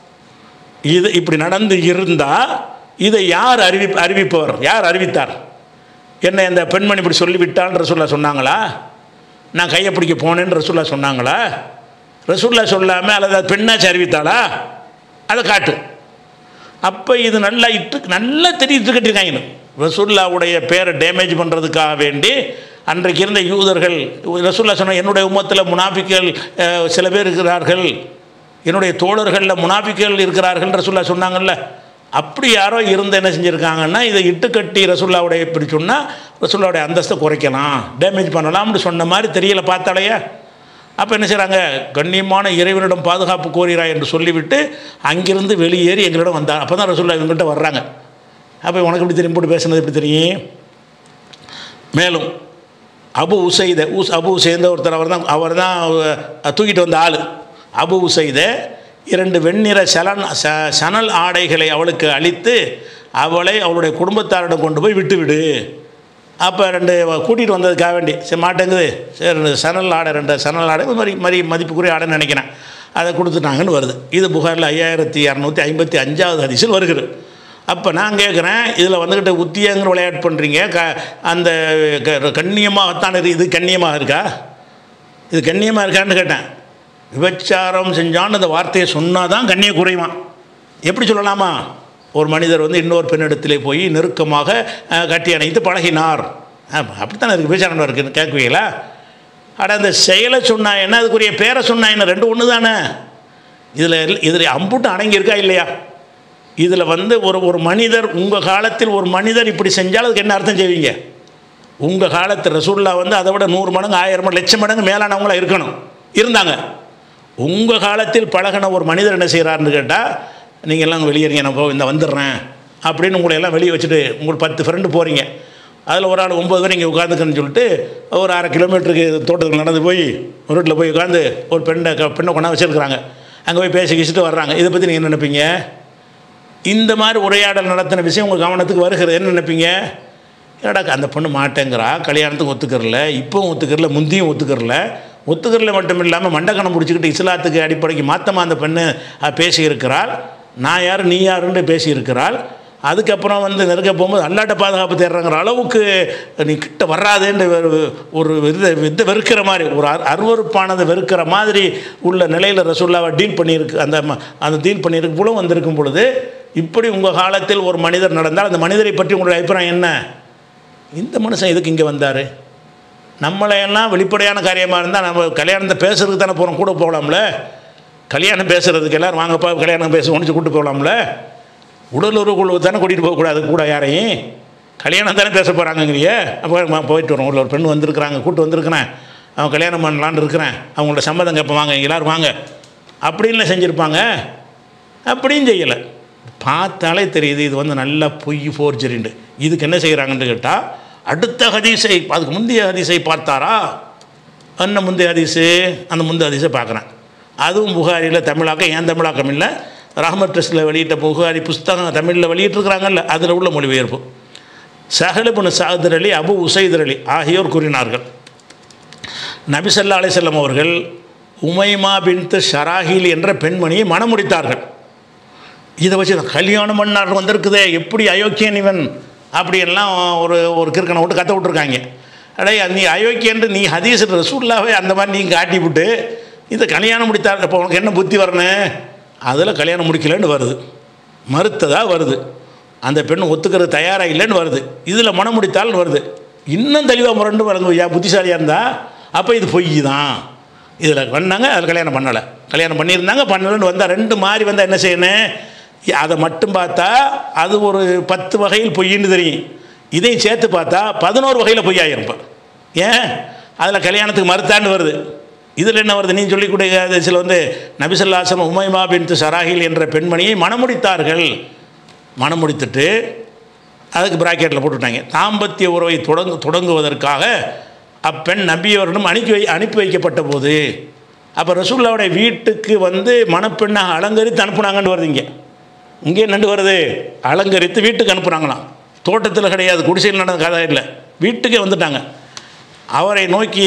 இது இப்படி நடந்து இருந்தால் இதை யார் அறிவி அறிவிப்பவர் யார் அறிவித்தார்? என்ன இந்த பெண்மணி இப்படி சொல்லிவிட்டான்னு ரசூலுல்லாஹ் சொன்னாங்களா? நான் கையை பிடிக்க போனேன்னு ரசூலுல்லாஹ் சொன்னாங்களா? ரசூலுல்லாஹ் சொல்லாமல் அல்லது பெண்ணாச்சு அறிவித்தாளா? அதை காட்டு. அப்போ இது நல்லா இட்டு நல்லா தெரிவித்து கட்டியிருக்காங்க. ரசூலுல்லாஹ்வுடைய பேரை டேமேஜ் பண்ணுறதுக்காக வேண்டி அன்றைக்கு இருந்த யூதர்கள் ரசூலுல்லாஹ் சொன்ன என்னுடைய உம்மத்தில் முனாஃபிக்கள் சில பேர் இருக்கிறார்கள், என்னுடைய தோழர்களில் முனாஃபிக்கள் இருக்கிறார்கள் ரசூலுல்லாஹ் சொன்னாங்கல்ல. அப்படி யாரோ இருந்து என்ன செஞ்சுருக்காங்கன்னா இதை இட்டுக்கட்டி ரசூலுல்லாஹ்வுடைய இப்படி சொன்னால் ரசூலுல்லாஹ்வுடைய அந்தஸ்தை குறைக்கலாம், டேமேஜ் பண்ணலாம்னு சொன்ன மாதிரி தெரியலை பார்த்தாலையா? அப்போ என்ன செய்கிறாங்க? கண்ணியமான இறைவனிடம் பாதுகாப்பு கோருகிறாய் என்று சொல்லிவிட்டு அங்கிருந்து வெளியேறி எங்களிடம் வந்தார். அப்போ தான் ரசூலுல்லாஹ் இவங்கள்ட்ட வர்றாங்க. அப்போ உனக்கு எப்படி தெரியும் போட்டு பேசுனது எப்படி தெரியும்? மேலும் அபு உசைத உஸ் அபு உசைத ஒருத்தர் அவர் தான் அவர் தான் தூக்கிட்டு வந்த ஆள். அபு உசைத இரண்டு வெண்ணிற சலன் ச சணல் ஆடைகளை அவளுக்கு அளித்து அவளை அவளுடைய குடும்பத்தாரிடம் கொண்டு போய் விட்டுவிடு. அப்போ ரெண்டு கூட்டிகிட்டு வந்ததுக்காக வேண்டி சரி மாட்டேங்குது, சரி ரெண்டு சணல் ஆடை ரெண்டு சணல் ஆடை மாதிரி மாதிரி மதிப்புக்குரிய ஆடைன்னு நினைக்கிறேன், அதை கொடுத்துட்டாங்கன்னு வருது. இது புகாரில் ஐயாயிரத்தி இரநூத்தி ஐம்பத்தி அஞ்சாவது ஹதீஸில் வருகிறது. அப்போ நான் கேட்குறேன், இதில் வந்துக்கிட்ட உத்தியங்கிற விளையாட்டு பண்ணுறீங்க, க அந்த கண்ணியமாகத்தான் இருக்குது, இது கண்ணியமாக இருக்கா? இது கண்ணியமாக இருக்கான்னு கேட்டேன். விபச்சாரம் செஞ்சான்னு அந்த வார்த்தையை சொன்னால் தான் கண்ணியம் குறையுமா? எப்படி சொல்லலாமா? ஒரு மனிதர் வந்து இன்னொரு பெண்ணிடத்திலே போய் நெருக்கமாக கட்டி அணைத்து பழகினார், அப்படித்தானே இருக்குது, விபச்சாரம் இருக்குதுன்னு கேட்குவீங்களா? அட அந்த செயலை சொன்னா என்ன, அதுக்குரிய பேரை சொன்னா என்ன, ரெண்டு ஒன்று தானே. இதில் இதில் அம்புட்டு அடங்கியிருக்கா இல்லையா? இதில் வந்து ஒரு ஒரு மனிதர் உங்கள் காலத்தில் ஒரு மனிதர் இப்படி செஞ்சால் அதுக்கு என்ன அர்த்தம் செய்வீங்க? உங்கள் காலத்தில் ரசூலுல்லாஹ் வந்து அதை விட நூறு மடங்கு ஆயிரம் மடங்கு லட்சம் மடங்கு மேலானவங்களாக இருக்கணும், இருந்தாங்க. உங்கள் காலத்தில் பழகின ஒரு மனிதர் என்ன செய்கிறாருன்னு கேட்டால் நீங்கள் எல்லாம் வெளியேறிங்க, நான் இந்த வந்துடுறேன் அப்படின்னு உங்களை எல்லாம் வெளியே வச்சுட்டு உங்களுக்கு பத்து ஃப்ரெண்டு போகிறீங்க, அதில் ஒரு ஆள் ஒம்பது பேர் இங்கே உட்காந்துக்கன்னு சொல்லிட்டு ஒரு அரை கிலோமீட்டருக்கு தோட்டத்துக்கு நடந்து போய் ஒரு வீட்டில் போய் உட்காந்து ஒரு பெண்ணை பெண்ணை கொண்டா வச்சுருக்குறாங்க, அங்கே போய் பேசி கிச்சிட்டு வர்றாங்க. இதை பற்றி நீங்கள் என்ன நினைப்பீங்க? இந்த மாதிரி உரையாடல் நடத்தின விஷயம் உங்கள் கவனத்துக்கு வருகிறது, என்ன நினைப்பீங்க? ஏடா அந்த பொண்ணு மாட்டேங்கிறா, கல்யாணத்துக்கு ஒத்துக்கிறல, இப்போவும் ஒத்துக்கிறல, முந்தியும் ஒத்துக்கிறல, ஒத்துக்கிறல மட்டும் இல்லாமல் மண்டக்கணம் பிடிச்சிக்கிட்டு இஸ்லாத்துக்கு அடிப்படைக்கு மாற்றமாக அந்த பெண்ணு பேசியிருக்கிறாள், நான் யார் நீ யாருன்னு பேசியிருக்கிறாள். அதுக்கப்புறம் வந்து நெருக்க போகும்போது அல்லாட்ட பாதுகாப்பு தேடுறாங்கிற அளவுக்கு நீ கிட்ட வராதுன்னு ஒரு வித வித வெறுக்கிற மாதிரி ஒரு அருவறுப்பானதை வெறுக்கிற மாதிரி உள்ள நிலையில் ரசூல்லாவை டீல் பண்ணியிருக்கு. அந்த அந்த டீல் பண்ணியிருக்கு போல வந்திருக்கும் பொழுது இப்படி உங்கள் காலத்தில் ஒரு மனிதர் நடந்தால் அந்த மனிதரை பற்றி உங்களுடைய அபிப்பிராயம் என்ன? இந்த மனுஷன் எதுக்கு இங்கே வந்தார்? நம்மளையெல்லாம் வெளிப்படையான காரியமாக இருந்தால் நம்ம கல்யாணத்தை பேசுறதுக்கு தானே போகிறோம், கூட போகலாம்ல. கல்யாணம் பேசுகிறதுக்கு எல்லோரும் வாங்கப்பா கல்யாணம் பேச ஒன்று கூப்பிட்டு போகலாம்ல. உடல் உறவு தானே கூட்டிகிட்டு போகக்கூடாது கூட யாரையும், கல்யாணம் தானே பேச போகிறாங்கங்கிறிய. அப்போ போயிட்டு வரோம், ஒரு பெண் வந்திருக்கிறாங்க, கூப்பிட்டு வந்திருக்கிறேன், அவன் கல்யாணம் பண்ணலான்னு இருக்கிறேன், அவங்களோட சம்மதம் கேட்ப வாங்க எல்லோரும் வாங்க அப்படின்லாம் செஞ்சுருப்பாங்க. அப்படியும் செய்யலை. பார்த்தாலே தெரியுது இது வந்து நல்லா பொய் ஃபோர்ஜரிண்டு. இதுக்கு என்ன செய்கிறாங்கன்னு கேட்டால் அடுத்த ஹதீஸை அதுக்கு முந்தைய ஹதீஸை பார்த்தாரா, என்ன முந்தைய ஹதீஸு, அந்த முந்தைய ஹதீஸை பார்க்குறேன். அதுவும் புகாரியில் தமிழாக்கம், ஏன் தமிழாக்கம் இல்லை, ரஹ்மத் ட்ரஸ்ட்டில் வெளியிட்ட புகாரி புஸ்தகம் தமிழில் வெளியிட்டிருக்கிறாங்கல்ல, அதில் உள்ள மொழிபெயர்ப்பு. சஹல் இப்னு சஅத் அலி, அபு உசைத் அலி ஆகியோர் கூறினார்கள், நபி ஸல்லல்லாஹு அலைஹி வஸல்லம் அவர்கள் உமைமா பின்த் ஷராஹில் என்ற பெண்மணியை மணமுடித்தார்கள். இதை வச்சு கல்யாணம் பண்ணார் வந்திருக்குதே, எப்படி அயோக்கியன் இவன் அப்படியெல்லாம் ஒரு ஒரு கிறுக்கனை விட்டு கற்ற விட்டுருக்காங்க. அடே நீ அயோக்கியன்று நீ ஹதீஸ் ரசூலுல்லாஹ்வே அந்த மாதிரி நீங்கள் காட்டி விட்டு இதை கல்யாணம் முடித்தார், இப்போ உனக்கு என்ன புத்தி வரணும்? அதில் கல்யாணம் முடிக்கலன்னு வருது, மறுத்ததாக வருது, அந்த பெண் ஒத்துக்கிறது தயாராக இல்லைன்னு வருது, இதில் மனம் முடித்தால்னு வருது. இன்னும் தெளிவாக முரண்டு வருது, யா புத்திசாலியாக இருந்தால் அப்போ இது பொய் தான். இதில் பண்ணாங்க, அதில் கல்யாணம் பண்ணலை, கல்யாணம் பண்ணியிருந்தாங்க பண்ணலன்னு வந்தால் ரெண்டு மாதிரி வந்தால் என்ன செய்யணும்? அதை மட்டும் பார்த்தா அது ஒரு பத்து வகையில் பொய்ன்னு தெரியும், இதையும் சேர்த்து பார்த்தா பதினோரு வகையில் பொய்யாயிருப்பேன். ஏன்? அதில் கல்யாணத்துக்கு மறுத்தான்னு வருது, இதில் என்ன வருது? நீ சொல்லிக்கூடிய சில வந்து நபி ஸல்லல்லாஹு அலைஹி வஸல்லம் உமைமா பின்த் ஷராஹில் என்ற பெண்மணியை மணமுடித்தார்கள். மணமுடித்துட்டு அதுக்கு பிராக்கெட்டில் போட்டுவிட்டாங்க, தாம்பத்திய உறவை தொடங்கு தொடங்குவதற்காக அப்பெண் நபியவரிடம் அனுப்பி வை அனுப்பி வைக்கப்பட்ட போது அப்போ ரசூலுல்லாஹ்வுடைய வீட்டுக்கு வந்து மணப்பெண்ணாக அலங்கரித்து அனுப்புனாங்கன்னு வருது. இங்கே இங்கே நண்டு வருது, அலங்கரித்து வீட்டுக்கு அனுப்புகிறாங்களாம். தோட்டத்தில் கிடையாது, குடிசையில் நடந்த கதை இல்லை, வீட்டுக்கே வந்துட்டாங்க. அவரை நோக்கி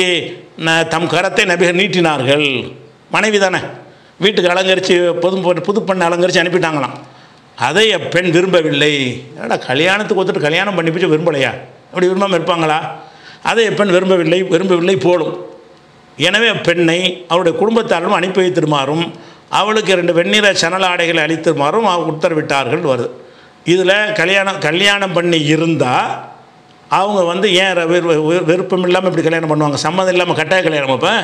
தம் கரத்தை நபிகள் நீட்டினார்கள். மனைவி தானே, வீட்டுக்கு அலங்கரித்து பொது புது பெண்ணை அலங்கரித்து அனுப்பிட்டாங்களாம். அதை பெண் விரும்பவில்லை. ஏடா கல்யாணத்துக்கு ஒத்துட்டு கல்யாணம் பண்ணி போச்சு விரும்பலையா? அப்படி விரும்பாமல் இருப்பாங்களா? அதை பெண் விரும்பவில்லை விரும்பவில்லை போலும். எனவே பெண்ணை அவருடைய குடும்பத்தாரும் அனுப்பி வைத்திருமாறும் அவளுக்கு இரண்டு வெண்ணிற சணல் ஆடைகளை அளித்திருமாறும் அவர் உத்தரவிட்டார்கள் வருது. இதில் கல்யாணம் கல்யாணம் பண்ணி இருந்தால் அவங்க வந்து ஏன் விருப்பம் இல்லாமல் இப்படி கல்யாணம் பண்ணுவாங்க? சம்மதம் இல்லாமல் கட்டாய கல்யாணம். இப்போ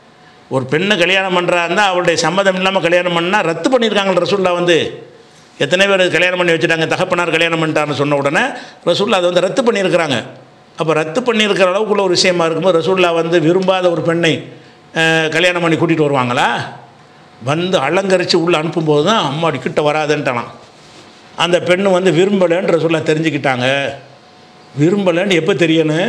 ஒரு பெண்ணை கல்யாணம் பண்ணுறாருந்தா அவருடைய சம்மதம் இல்லாமல் கல்யாணம் பண்ணால் ரத்து பண்ணியிருக்காங்க ரசூலுல்லாஹ். வந்து எத்தனை பேர் கல்யாணம் பண்ணி வச்சுட்டாங்க, தகப்பனார் கல்யாணம் பண்ணிட்டார்னு சொன்ன உடனே ரசூலுல்லாஹ் அதை வந்து ரத்து பண்ணியிருக்கிறாங்க. அப்போ ரத்து பண்ணியிருக்கிற அளவுக்குள்ள ஒரு விஷயமா இருக்கும்போது ரசூலுல்லாஹ் வந்து விரும்பாத ஒரு பெண்ணை கல்யாணம் பண்ணி கூட்டிகிட்டு வருவாங்களா? வந்து அலங்கரித்து உள்ளே அனுப்பும்போது தான் அம்மாடி கிட்ட வராதுன்ட்டாலாம். அந்த பெண்ணு வந்து விரும்பலைன்னு ரசூலுல்லாஹ் தெரிஞ்சுக்கிட்டாங்க. விரும்பலைன்னு எப்போ தெரியணும்?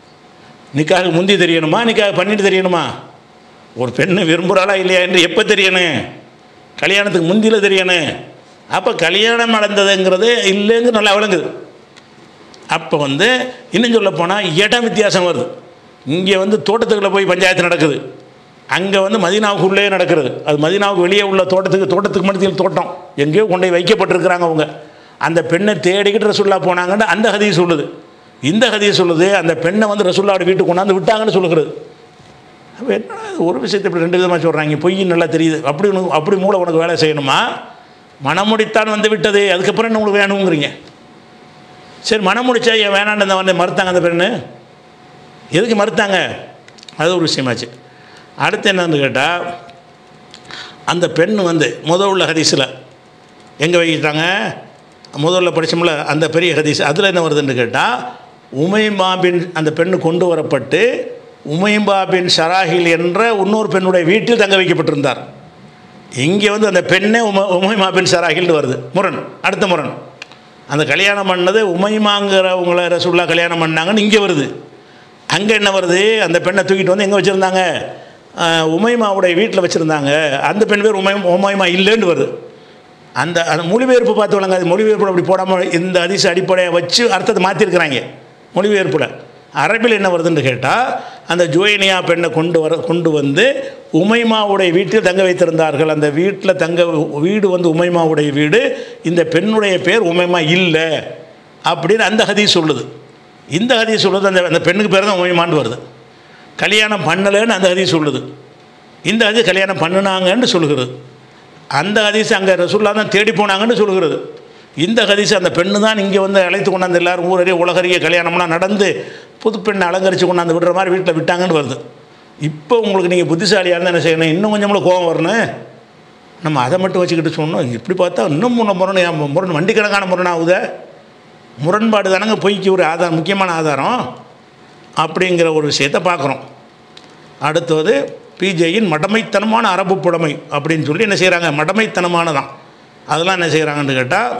நிக்காக முந்தி தெரியணுமா, நிக்காக பண்ணிட்டு தெரியணுமா? ஒரு பெண்ணு விரும்புகிறாளா இல்லையா என்று எப்போ தெரியணும்? கல்யாணத்துக்கு முந்தியில் தெரியணும். அப்போ கல்யாணம் நடந்ததுங்கிறது இல்லைங்கிறது நல்லா விளங்குது. அப்போ வந்து இன்னும் சொல்ல போனால் இடம் வித்தியாசம் வருது. இங்கே வந்து தோட்டத்துக்குள்ளே போய் பஞ்சாயத்து நடக்குது, அங்கே வந்து மதீனாவுக்குள்ளே நடக்கிறது. அது மதீனாவுக்கு வெளியே உள்ள தோட்டத்துக்கு தோட்டத்துக்கு மத்தியில் தோட்டம் எங்கேயோ கொண்டு போய் வைக்கப்பட்டிருக்கிறாங்க. அவங்க அந்த பெண்ணை தேடிக்கிட்டு ரசூலுல்லாஹ் போனாங்கன்னு அந்த ஹதீஸ் சொல்லுது. இந்த ஹதீஸ் சொல்லுது அந்த பெண்ணை வந்து ரசூலுல்லாஹ்வுடைய வீட்டுக்கு கொண்டாந்து விட்டாங்கன்னு சொல்லுகிறது. அப்போ என்ன ஒரு விஷயத்தை இப்படி ரெண்டு விதமாக சொல்கிறாங்க, பொய் நல்லா தெரியுது. அப்படி அப்படி மூளை உனக்கு வேலை செய்யணுமா? மனமுடித்தான் வந்து விட்டது, அதுக்கப்புறம் என்ன உங்களுக்கு வேணுங்கிறீங்க? சரி மனம் முடிச்சா ஏன் வேணான்னு வந்து மறுத்தாங்க? அந்த பெண்ணு எதுக்கு மறுத்தாங்க? அது ஒரு விஷயமாச்சு. அடுத்து என்னன்னு கேட்டால் அந்த பெண் வந்து முதல் உள்ள ஹதீஸில் எங்கே வைக்கிட்டாங்க? முதல்ல படித்தோம்ல அந்த பெரிய ஹதீஸ், அதில் என்ன வருதுன்னு கேட்டால் உமைமா பின் அந்த பெண்ணு கொண்டு வரப்பட்டு உமைமா பின் ஷராஹில் என்ற இன்னொரு பெண்ணுடைய வீட்டில் தங்க வைக்கப்பட்டிருந்தார். இங்கே வந்து அந்த பெண்ணே உம உமைமா பின் ஷராஹில்னு வருது. முரண், அடுத்த முரண். அந்த கல்யாணம் பண்ணது உமைமாங்கிறவங்கள ரசூலுல்லாஹ் கல்யாணம் பண்ணாங்கன்னு இங்கே வருது. அங்கே என்ன வருது, அந்த பெண்ணை தூக்கிட்டு வந்து எங்கே வச்சுருந்தாங்க, உமைமாவுடைய வீட்டில் வச்சுருந்தாங்க. அந்த பெண் பேர் உமை உமைமா இல்லைன்னு வருது. அந்த அந்த மொழிபெயர்ப்பு பார்த்து வழங்காது. மொழிபெயர்ப்பு அப்படி போடாமல் இந்த ஹதீஸ் அடிப்படையை வச்சு அர்த்தத்தை மாற்றிருக்கிறாங்க மொழிபெயர்ப்பில். அரபில் என்ன வருதுன்னு கேட்டால், அந்த ஜுவைனியா பெண்ணை கொண்டு வர கொண்டு வந்து உமைமாவுடைய வீட்டில் தங்க வைத்திருந்தார்கள். அந்த வீட்டில் தங்க வீடு வந்து உமைமாவுடைய வீடு, இந்த பெண்ணுடைய பேர் உமைமா இல்லை அப்படின்னு அந்த ஹதீஸ் சொல்லுது. இந்த ஹதீஸ் சொல்லுது அந்த அந்த பெண்ணுக்கு பேர் தான் உமைமான்னு வருது. கல்யாணம் பண்ணலைன்னு அந்த ஹதீஸ் சொல்லுது. இந்த ஹதீஸ் கல்யாணம் பண்ணினாங்கன்னு சொல்லுகிறது. அந்த ஹதீஸ் அங்கே ரசூலுல்லாஹ் தான் தேடி போனாங்கன்னு சொல்லுகிறது. இந்த ஹதீஸ் அந்த பெண்ணு தான் இங்கே வந்து அழைத்து கொண்டாந்து எல்லோரும் ஊரறிய உலகறிய கல்யாணம்லாம் நடந்து புது பெண்ணை அலங்கரித்து கொண்டாந்து விடுற மாதிரி வீட்டில் விட்டாங்கன்னு வருது. இப்போ உங்களுக்கு நீங்கள் புத்திசாலியாக இருந்தால் என்ன செய்யணும், இன்னும் கொஞ்சம் கூட கோவம் வரணும். நம்ம அதை மட்டும் வச்சுக்கிட்டு சொன்னோம், இப்படி பார்த்தா இன்னும் முன்ன முரண் முரண் வண்டி கணக்கான முரணாகுத முரண்பாடு தானங்க பொய்க்கு ஒரு ஆதாரம், முக்கியமான ஆதாரம் அப்படிங்கிற ஒரு விஷயத்தை பார்க்குறோம். அடுத்தது பிஜேயின் மடமைத்தனமான அரபு புடமை அப்படின்னு சொல்லி என்ன செய்கிறாங்க, மடமைத்தனமானதான். அதெல்லாம் என்ன செய்கிறாங்கன்னு கேட்டால்,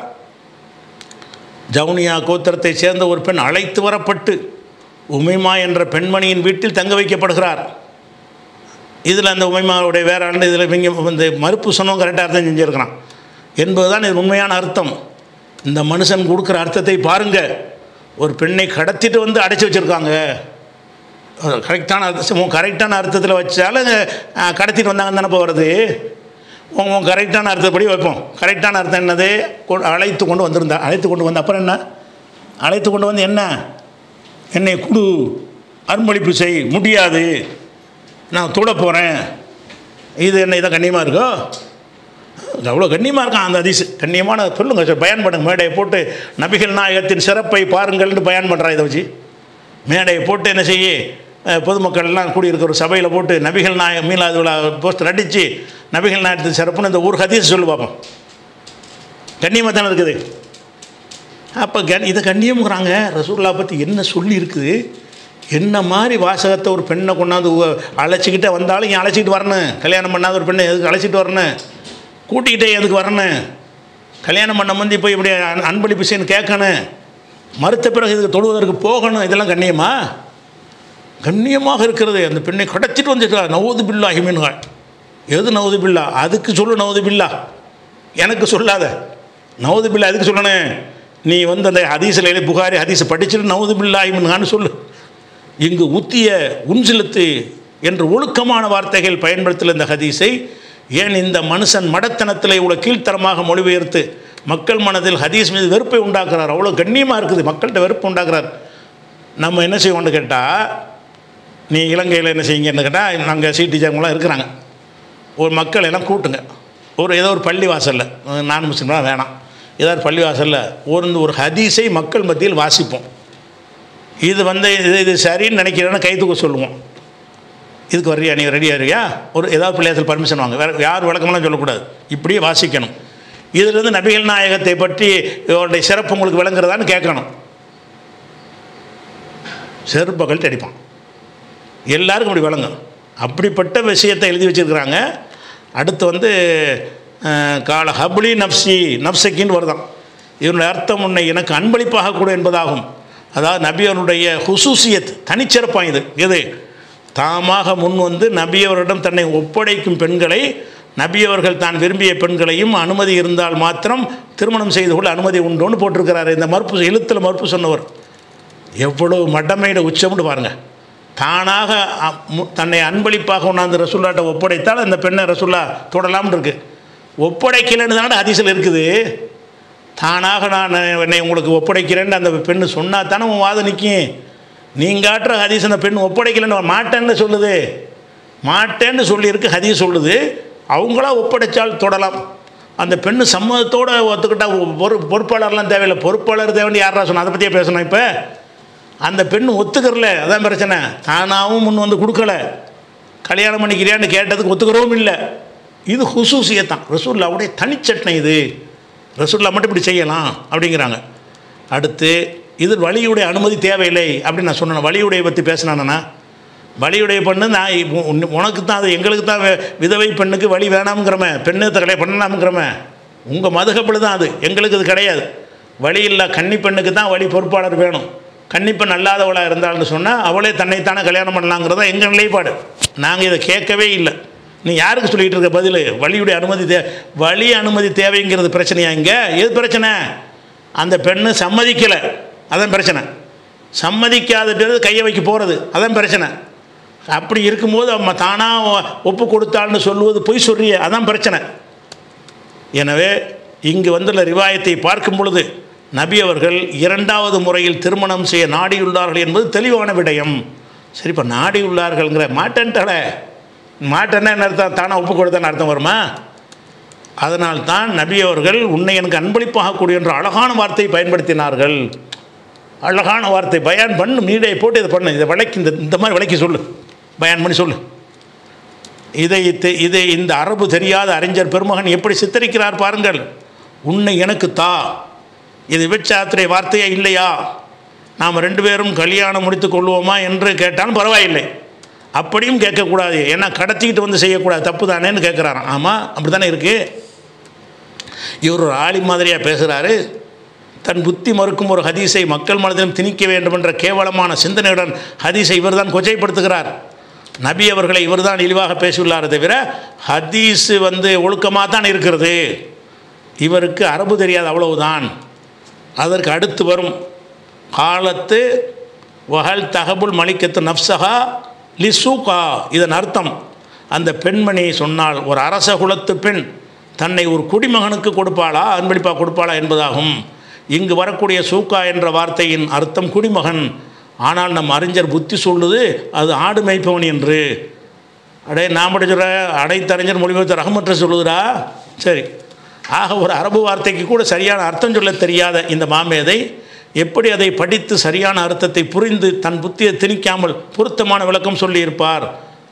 ஜவுனியா கோத்திரத்தை சேர்ந்த ஒரு பெண் அழைத்து வரப்பட்டு உமைமா என்ற பெண்மணியின் வீட்டில் தங்க வைக்கப்படுகிறார். இதில் அந்த உமைமாவுடைய வேற ஆண்டு இதில் இவங்க இந்த மறுப்பு சொன்னவங்க கரெக்டாக அர்த்தம் செஞ்சுருக்கிறான் என்பது தான் இது உண்மையான அர்த்தம். இந்த மனுஷன் கொடுக்குற அர்த்தத்தை பாருங்கள். ஒரு பெண்ணை கடத்திட்டு வந்து அடைச்சி வச்சுருக்காங்க. கரெக்டான அர்த்தம் கரெக்டான அர்த்தத்தில் வச்சாலும் கடத்திட்டு வந்தாங்கன்னு தானே போகிறது. உங்கள் கரெக்டான அர்த்தப்படி வைப்போம். கரெக்டான அர்த்தம் என்னது, அழைத்து கொண்டு வந்திருந்தா அழைத்து கொண்டு வந்து அப்புறம் என்ன, அழைத்து கொண்டு வந்து என்ன, என்னை குடு அன்பளிப்பு செய், முடியாது நான் தொட போகிறேன், இது என்ன இதை கண்ணியமாக இருக்கோ, அவ்வளோ கண்ணியமாக இருக்கான் அந்த ஹதீஸ். கண்ணியமான சொல்லுங்கள் சார், பயன் பண்ணுங்க. மேடையை போட்டு நபிகள் நாயகத்தின் சிறப்பை பாருங்கள்னு பயன் பண்ணுறான். இதை வச்சு மேடையை போட்டு என்ன செய்ய, பொதுமக்கள் எல்லாம் கூடியிருக்கிற ஒரு சபையில் போட்டு நபிகள் நாயகம் மீலாது விழா போஸ்டர் அடித்து நபிகள் நாயகத்தின் சிறப்புன்னு இந்த ஊர் ஹதீஸ் சொல்லு பார்ப்போம். கண்ணியமாக தானே இருக்குது. அப்போ கண் இதை கண்ணியம்ங்கிறாங்க. ரசூலுல்லாஹ் பற்றி என்ன சொல்லி இருக்குது, என்ன மாதிரி வாசகத்தை ஒரு பெண்ணை கொண்டாந்து அழைச்சிக்கிட்டே வந்தாலும் இங்கே அழைச்சிக்கிட்டு வரணும். கல்யாணம் பண்ணாத ஒரு பெண்ணை எதுக்கு அழைச்சிட்டு வரணும், கூட்டிக்கிட்டே எதுக்கு வரணும், கல்யாணம் பண்ண முந்தி போய் இப்படி அன்பளிப்பு செய்யணும் கேட்கணும், மறுத்த பிறகு இதுக்கு தொழுவதற்கு போகணும். இதெல்லாம் கண்ணியமா? கண்ணியமாக இருக்கிறது. அந்த பெண்ணை கடத்திட்டு வந்துட்டா நவுது பில்லா ஹிமின்கள். எது நவுது பில்லா, அதுக்கு சொல்லு நவுது பில்லா, எனக்கு சொல்லாத. நவுது பில்லா அதுக்கு சொல்லணும். நீ வந்து அந்த ஹதீஸில் எழுதி புகாரி ஹதீஸை படிச்சுட்டு நவுது பில்லா ஹிமின்கான்னு சொல்லு. இங்கு உத்திய உன்சிலத்து என்று ஒழுக்கமான வார்த்தைகள் பயன்படுத்தல இந்த ஹதீஸை. ஏன் இந்த மனுஷன் மடத்தனத்தில் இவ்வளோ கீழ்த்தரமாக மொழிபெயர்த்து மக்கள் மனதில் ஹதீஸ் மீது வெறுப்பை உண்டாக்குறார். அவ்வளோ கண்ணியமாக இருக்குது, மக்கள்கிட்ட வெறுப்பு உண்டாக்குறார். நம்ம என்ன செய்வோம்னு கேட்டால், நீ இலங்கையில் என்ன செய்யுங்கன்னு கேட்டால், நாங்கள் சி டீச்சர்ங்களாம் இருக்கிறாங்க, ஒரு மக்கள் எல்லாம் கூட்டுங்க, ஒரு ஏதோ ஒரு பள்ளி வாசலில், நான் முஸ்லீம்லாம் வேணாம், ஏதாவது பள்ளி வாசலில் ஒரு ஒரு ஹதீஸை மக்கள் மத்தியில் வாசிப்போம். இது வந்து இது இது சரின்னு நினைக்கிறேன்னா கை தூக்க சொல்லுவோம். இதுக்கு வர்றியா, நீங்கள் ரெடியாக இருக்கியா, ஒரு ஏதாவது பிள்ளையாசல் பர்மிஷன் வாங்க, வேறு யார் விளக்கமெல்லாம் சொல்லக்கூடாது, இப்படியே வாசிக்கணும். இதிலிருந்து நபிகள் நாயகத்தை பற்றி இவருடைய சிறப்பு உங்களுக்கு விளங்குறதான்னு கேட்கணும். செருப்பகல் அடிப்பான், எல்லாருக்கும் அப்படி விளங்கும். அப்படிப்பட்ட விஷயத்தை எழுதி வச்சுருக்கிறாங்க. அடுத்து வந்து கால ஹப்லி நப்சி நப்சக்கின்னு வருதான். இதனுடைய அர்த்தம் உன்னை எனக்கு அன்பளிப்பாக கூட என்பதாகும். அதாவது நபியவருடைய ஹுசூசியத், தனிச்சிறப்பாக இது. எது, தாமாக முன் வந்து நபியவரிடம் தன்னை ஒப்படைக்கும் பெண்களை, நபியவர்கள் தான் விரும்பிய பெண்களையும் அனுமதி இருந்தால் மாத்திரம் திருமணம் செய்து கொள்ள அனுமதி உண்டோன்னு போட்டிருக்கிறார். இந்த மறுப்பு எழுத்தில் மறுப்பு சொன்னவர் எவ்வளோ மடமையிட உச்சம்னு பாருங்கள். தானாக தன்னை அன்பளிப்பாக கொண்டாந்து ரசூல்லாட்ட ஒப்படைத்தால் அந்த பெண்ணை ரசூல்லா தொடலாம்னு இருக்குது. ஒப்படைக்கலைன்னு தானே ஹதீஸில் இருக்குது. தானாக நான் என்னை உங்களுக்கு ஒப்படைக்கிறேன்னு அந்த பெண்ணு சொன்னால் தானே உன் வாதம் நிற்கும். நீங்காட்டுற ஹதீஸ் அந்த பெண் ஒப்படைக்கலைன்னு மாட்டேன்னு சொல்லுது, மாட்டேன்னு சொல்லியிருக்கு ஹதீஸ் சொல்லுது. அவங்களா ஒப்படைச்சால் தொடலாம். அந்த பெண்ணு சம்மதத்தோடு ஒத்துக்கிட்டால் பொறு பொறுப்பாளர்லாம் தேவையில்லை. பொறுப்பாளர் தேவைன்னு யாரா சொன்னால் அதை பற்றியே பேசணும். இப்போ அந்த பெண்ணு ஒத்துக்கிறல, அதான் பிரச்சனை. தானாகவும் முன் வந்து கொடுக்கல, கல்யாணம் பண்ணிக்கிறியான்னு கேட்டதுக்கு ஒத்துக்கிறவும் இல்லை. இது ஹுசூசியத்தான், ரசூலுல்லாஹ்வுடைய தனிச்சட்டனை. இது ரசூலுல்லாஹ் மட்டும் இப்படி செய்யலாம் அப்படிங்கிறாங்க. அடுத்து இது வலியுடைய அனுமதி தேவையில்லை அப்படின்னு நான் சொன்னேன். வலியுடைய பற்றி பேசினானா, வலியுடைய பெண்ணு நான் உனக்கு தான், அது எங்களுக்கு தான் விதவை பெண்ணுக்கு வழி வேணாமுங்கிறமே, பெண்ணு கல்யாணம் பண்ணலாமுங்கிறமே, உங்கள் மதுகப்பில் தான் அது, எங்களுக்கு அது கிடையாது. வழி இல்லை கன்னி பெண்ணுக்கு தான் வழி பொறுப்பாளர் வேணும். கன்னிப்பெண் அல்லாதவளாக இருந்தாள்னு சொன்னால் அவளே தன்னைத்தானே கல்யாணம் பண்ணலாங்கிறதா எங்கள் நிலைப்பாடு. நாங்கள் இதை கேட்கவே இல்லை. நீ யாருக்கு சொல்லிகிட்டு இருக்க பதில்? வழியுடைய அனுமதி தே வழி அனுமதி தேவைங்கிறது பிரச்சனையா? இங்கே எது பிரச்சனை? அந்த பெண்ணு சம்மதிக்கலை, அதான் பிரச்சனை. சம்மதிக்காதது கையை வைக்க போகிறது, அதான் பிரச்சனை. அப்படி இருக்கும்போது அவன் தானாக ஒப்பு கொடுத்தாள்னு சொல்லுவது பொய் சொல்றிய, அதான் பிரச்சனை. எனவே இங்கு வந்துள்ள ரிவாயத்தை பார்க்கும் பொழுது நபி அவர்கள் இரண்டாவது முறையில் திருமணம் செய்ய நாடியுள்ளார்கள் என்பது தெளிவான விடயம். சரி, இப்போ நாடியுள்ளார்கள்ங்கிற மாட்டேன்ட்டால மாட்டேன்னா என்ன அர்த்தம்? தானே ஒப்பு கொடுத்தான்னு அர்த்தம் வருமா? அதனால்தான் நபி அவர்கள் உன்னை எனக்கு அன்பளிப்பாகக்கூடிய என்ற அழகான வார்த்தையை பயன்படுத்தினார்கள். அழகான வார்த்தை பயான் பண்ணு, மீடியை போட்டு இதை பண்ணு, இதை விளக்கி இந்த இந்த மாதிரி விளக்கி சொல்லு, பயான் பண்ணி சொல்லு. இதை இதை இந்த அரபு தெரியாத அறிஞர் பெருமகன் எப்படி சித்தரிக்கிறார் பாருங்கள். உன்னை எனக்கு தா, இது விபச்சாத்திரை வார்த்தையே இல்லையா? நாம் ரெண்டு பேரும் கல்யாணம் முடித்து கொள்வோமா என்று கேட்டாலும் பரவாயில்லை, அப்படியும் கேட்கக்கூடாது. ஏன்னா கடத்திக்கிட்டு வந்து செய்யக்கூடாது, தப்பு தானேன்னு கேட்குறாராம். ஆமாம், அப்படி தானே இருக்குது. இவர் ஒரு ஆளி மாதிரியாக பேசுகிறாரு. தன் புத்தி மறுக்கும் ஒரு ஹதீஸை மக்கள் மனதிலும் திணிக்க வேண்டும் என்ற கேவலமான சிந்தனையுடன் ஹதீஸை இவர் தான் கொச்சைப்படுத்துகிறார். நபி அவர்களை இவர் தான் இழிவாக பேசியுள்ளார் தவிர ஹதீஸு வந்து ஒழுக்கமாக தான் இருக்கிறது. இவருக்கு அரபு தெரியாது, அவ்வளவுதான். அதற்கு அடுத்து வரும் காலத்து வஹல் தகபுல் மலிக்கத்து நப்சஹா லிசூகா. இதன் அர்த்தம், அந்த பெண்மணி சொன்னால் ஒரு அரச குலத்து பெண் தன்னை ஒரு குடிமகனுக்கு கொடுப்பாளா, அன்பளிப்பாக கொடுப்பாளா என்பதாகும். இங்கு வரக்கூடிய சூக்கா என்ற வார்த்தையின் அர்த்தம் குடிமகன். ஆனால் நம் அறிஞர் புத்தி சொல்லுது அது ஆடு மேய்ப்பவன் என்று. அடே நான் சொல்கிற அடைத்தறிஞர் மொழிபெயர்த்த ரஹமற்ற சொல்லுதுரா. சரி, ஆக ஒரு அரபு வார்த்தைக்கு கூட சரியான அர்த்தம் சொல்ல தெரியாத இந்த மாமேதை எப்படி அதை படித்து சரியான அர்த்தத்தை புரிந்து தன் புத்தியை திணிக்காமல் பொருத்தமான விளக்கம் சொல்லியிருப்பார்?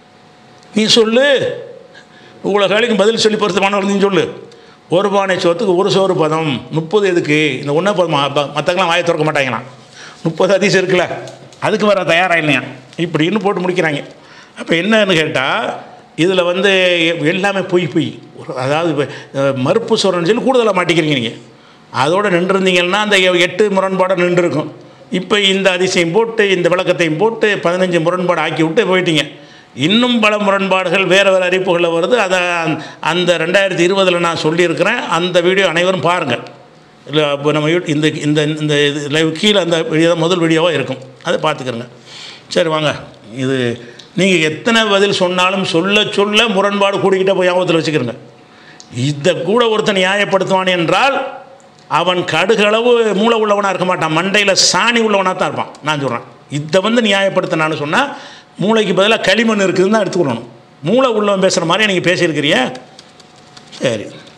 நீ சொல்லு, உங்களை வேலைக்கு பதில் சொல்லி பொருத்தமான நீ சொல்லு. ஒரு பானை சோத்துக்கு ஒரு சோறு பதம், முப்பது எதுக்கு? இந்த ஒன்றா பதமா? மற்றக்கெல்லாம் வாயை திறக்க மாட்டாங்களாம். முப்பது அதிசயம் இருக்குல்ல, அதுக்கு வர தயாராக இல்லையா இப்படின்னு போட்டு முடிக்கிறாங்க. அப்போ என்னன்னு கேட்டால் இதில் வந்து எல்லாமே பொய் பொய். அதாவது மறுப்பு சொல்கிறேன்னு சொல்லி கூடுதலாக மாட்டிக்கிறீங்க. நீங்கள் அதோடு நின்றுருந்தீங்கன்னா அந்த எட்டு முரண்பாடாக நின்றுருக்கும். இப்போ இந்த அதிசயம் போட்டு இந்த விளக்கத்தையும் போட்டு பதினஞ்சு முரண்பாடு ஆக்கி விட்டு போயிட்டீங்க. இன்னும் பல முரண்பாடுகள் வேறு வேறு அறிவிப்புகளில் வருது. அதை அந்த ரெண்டாயிரத்தி இருபதில் நான் சொல்லியிருக்கிறேன். அந்த வீடியோ அனைவரும் பாருங்கள். இல்லை இப்போ நம்ம இந்த இந்த இந்த இது லைவ் கீழே அந்த வீடியோ தான் முதல் வீடியோவாக இருக்கும், அதை பார்த்துக்கிறங்க. சரி வாங்க, இது நீங்கள் எத்தனை பதில் சொன்னாலும் சொல்ல சொல்ல முரண்பாடு கூடிக்கிட்டே போய் ஞாபகத்தில் வச்சுக்கிறங்க. இதை கூட ஒருத்தன் நியாயப்படுத்துவான் என்றால் அவன் கடுகளவு மூளை உள்ளவனாக இருக்க மாட்டான், மண்டையில் சாணி உள்ளவனாக தான் இருப்பான். நான் சொல்கிறேன், இதை வந்து நியாயப்படுத்தினான்னு சொன்னால் மூளைக்கு பதிலாக களிமண் இருக்குதுன்னு தான் எடுத்துக்கணும். மூளை உள்ளவன் பேசுகிற மாதிரி நீங்கள் பேசியிருக்கிறீங்க. சரி.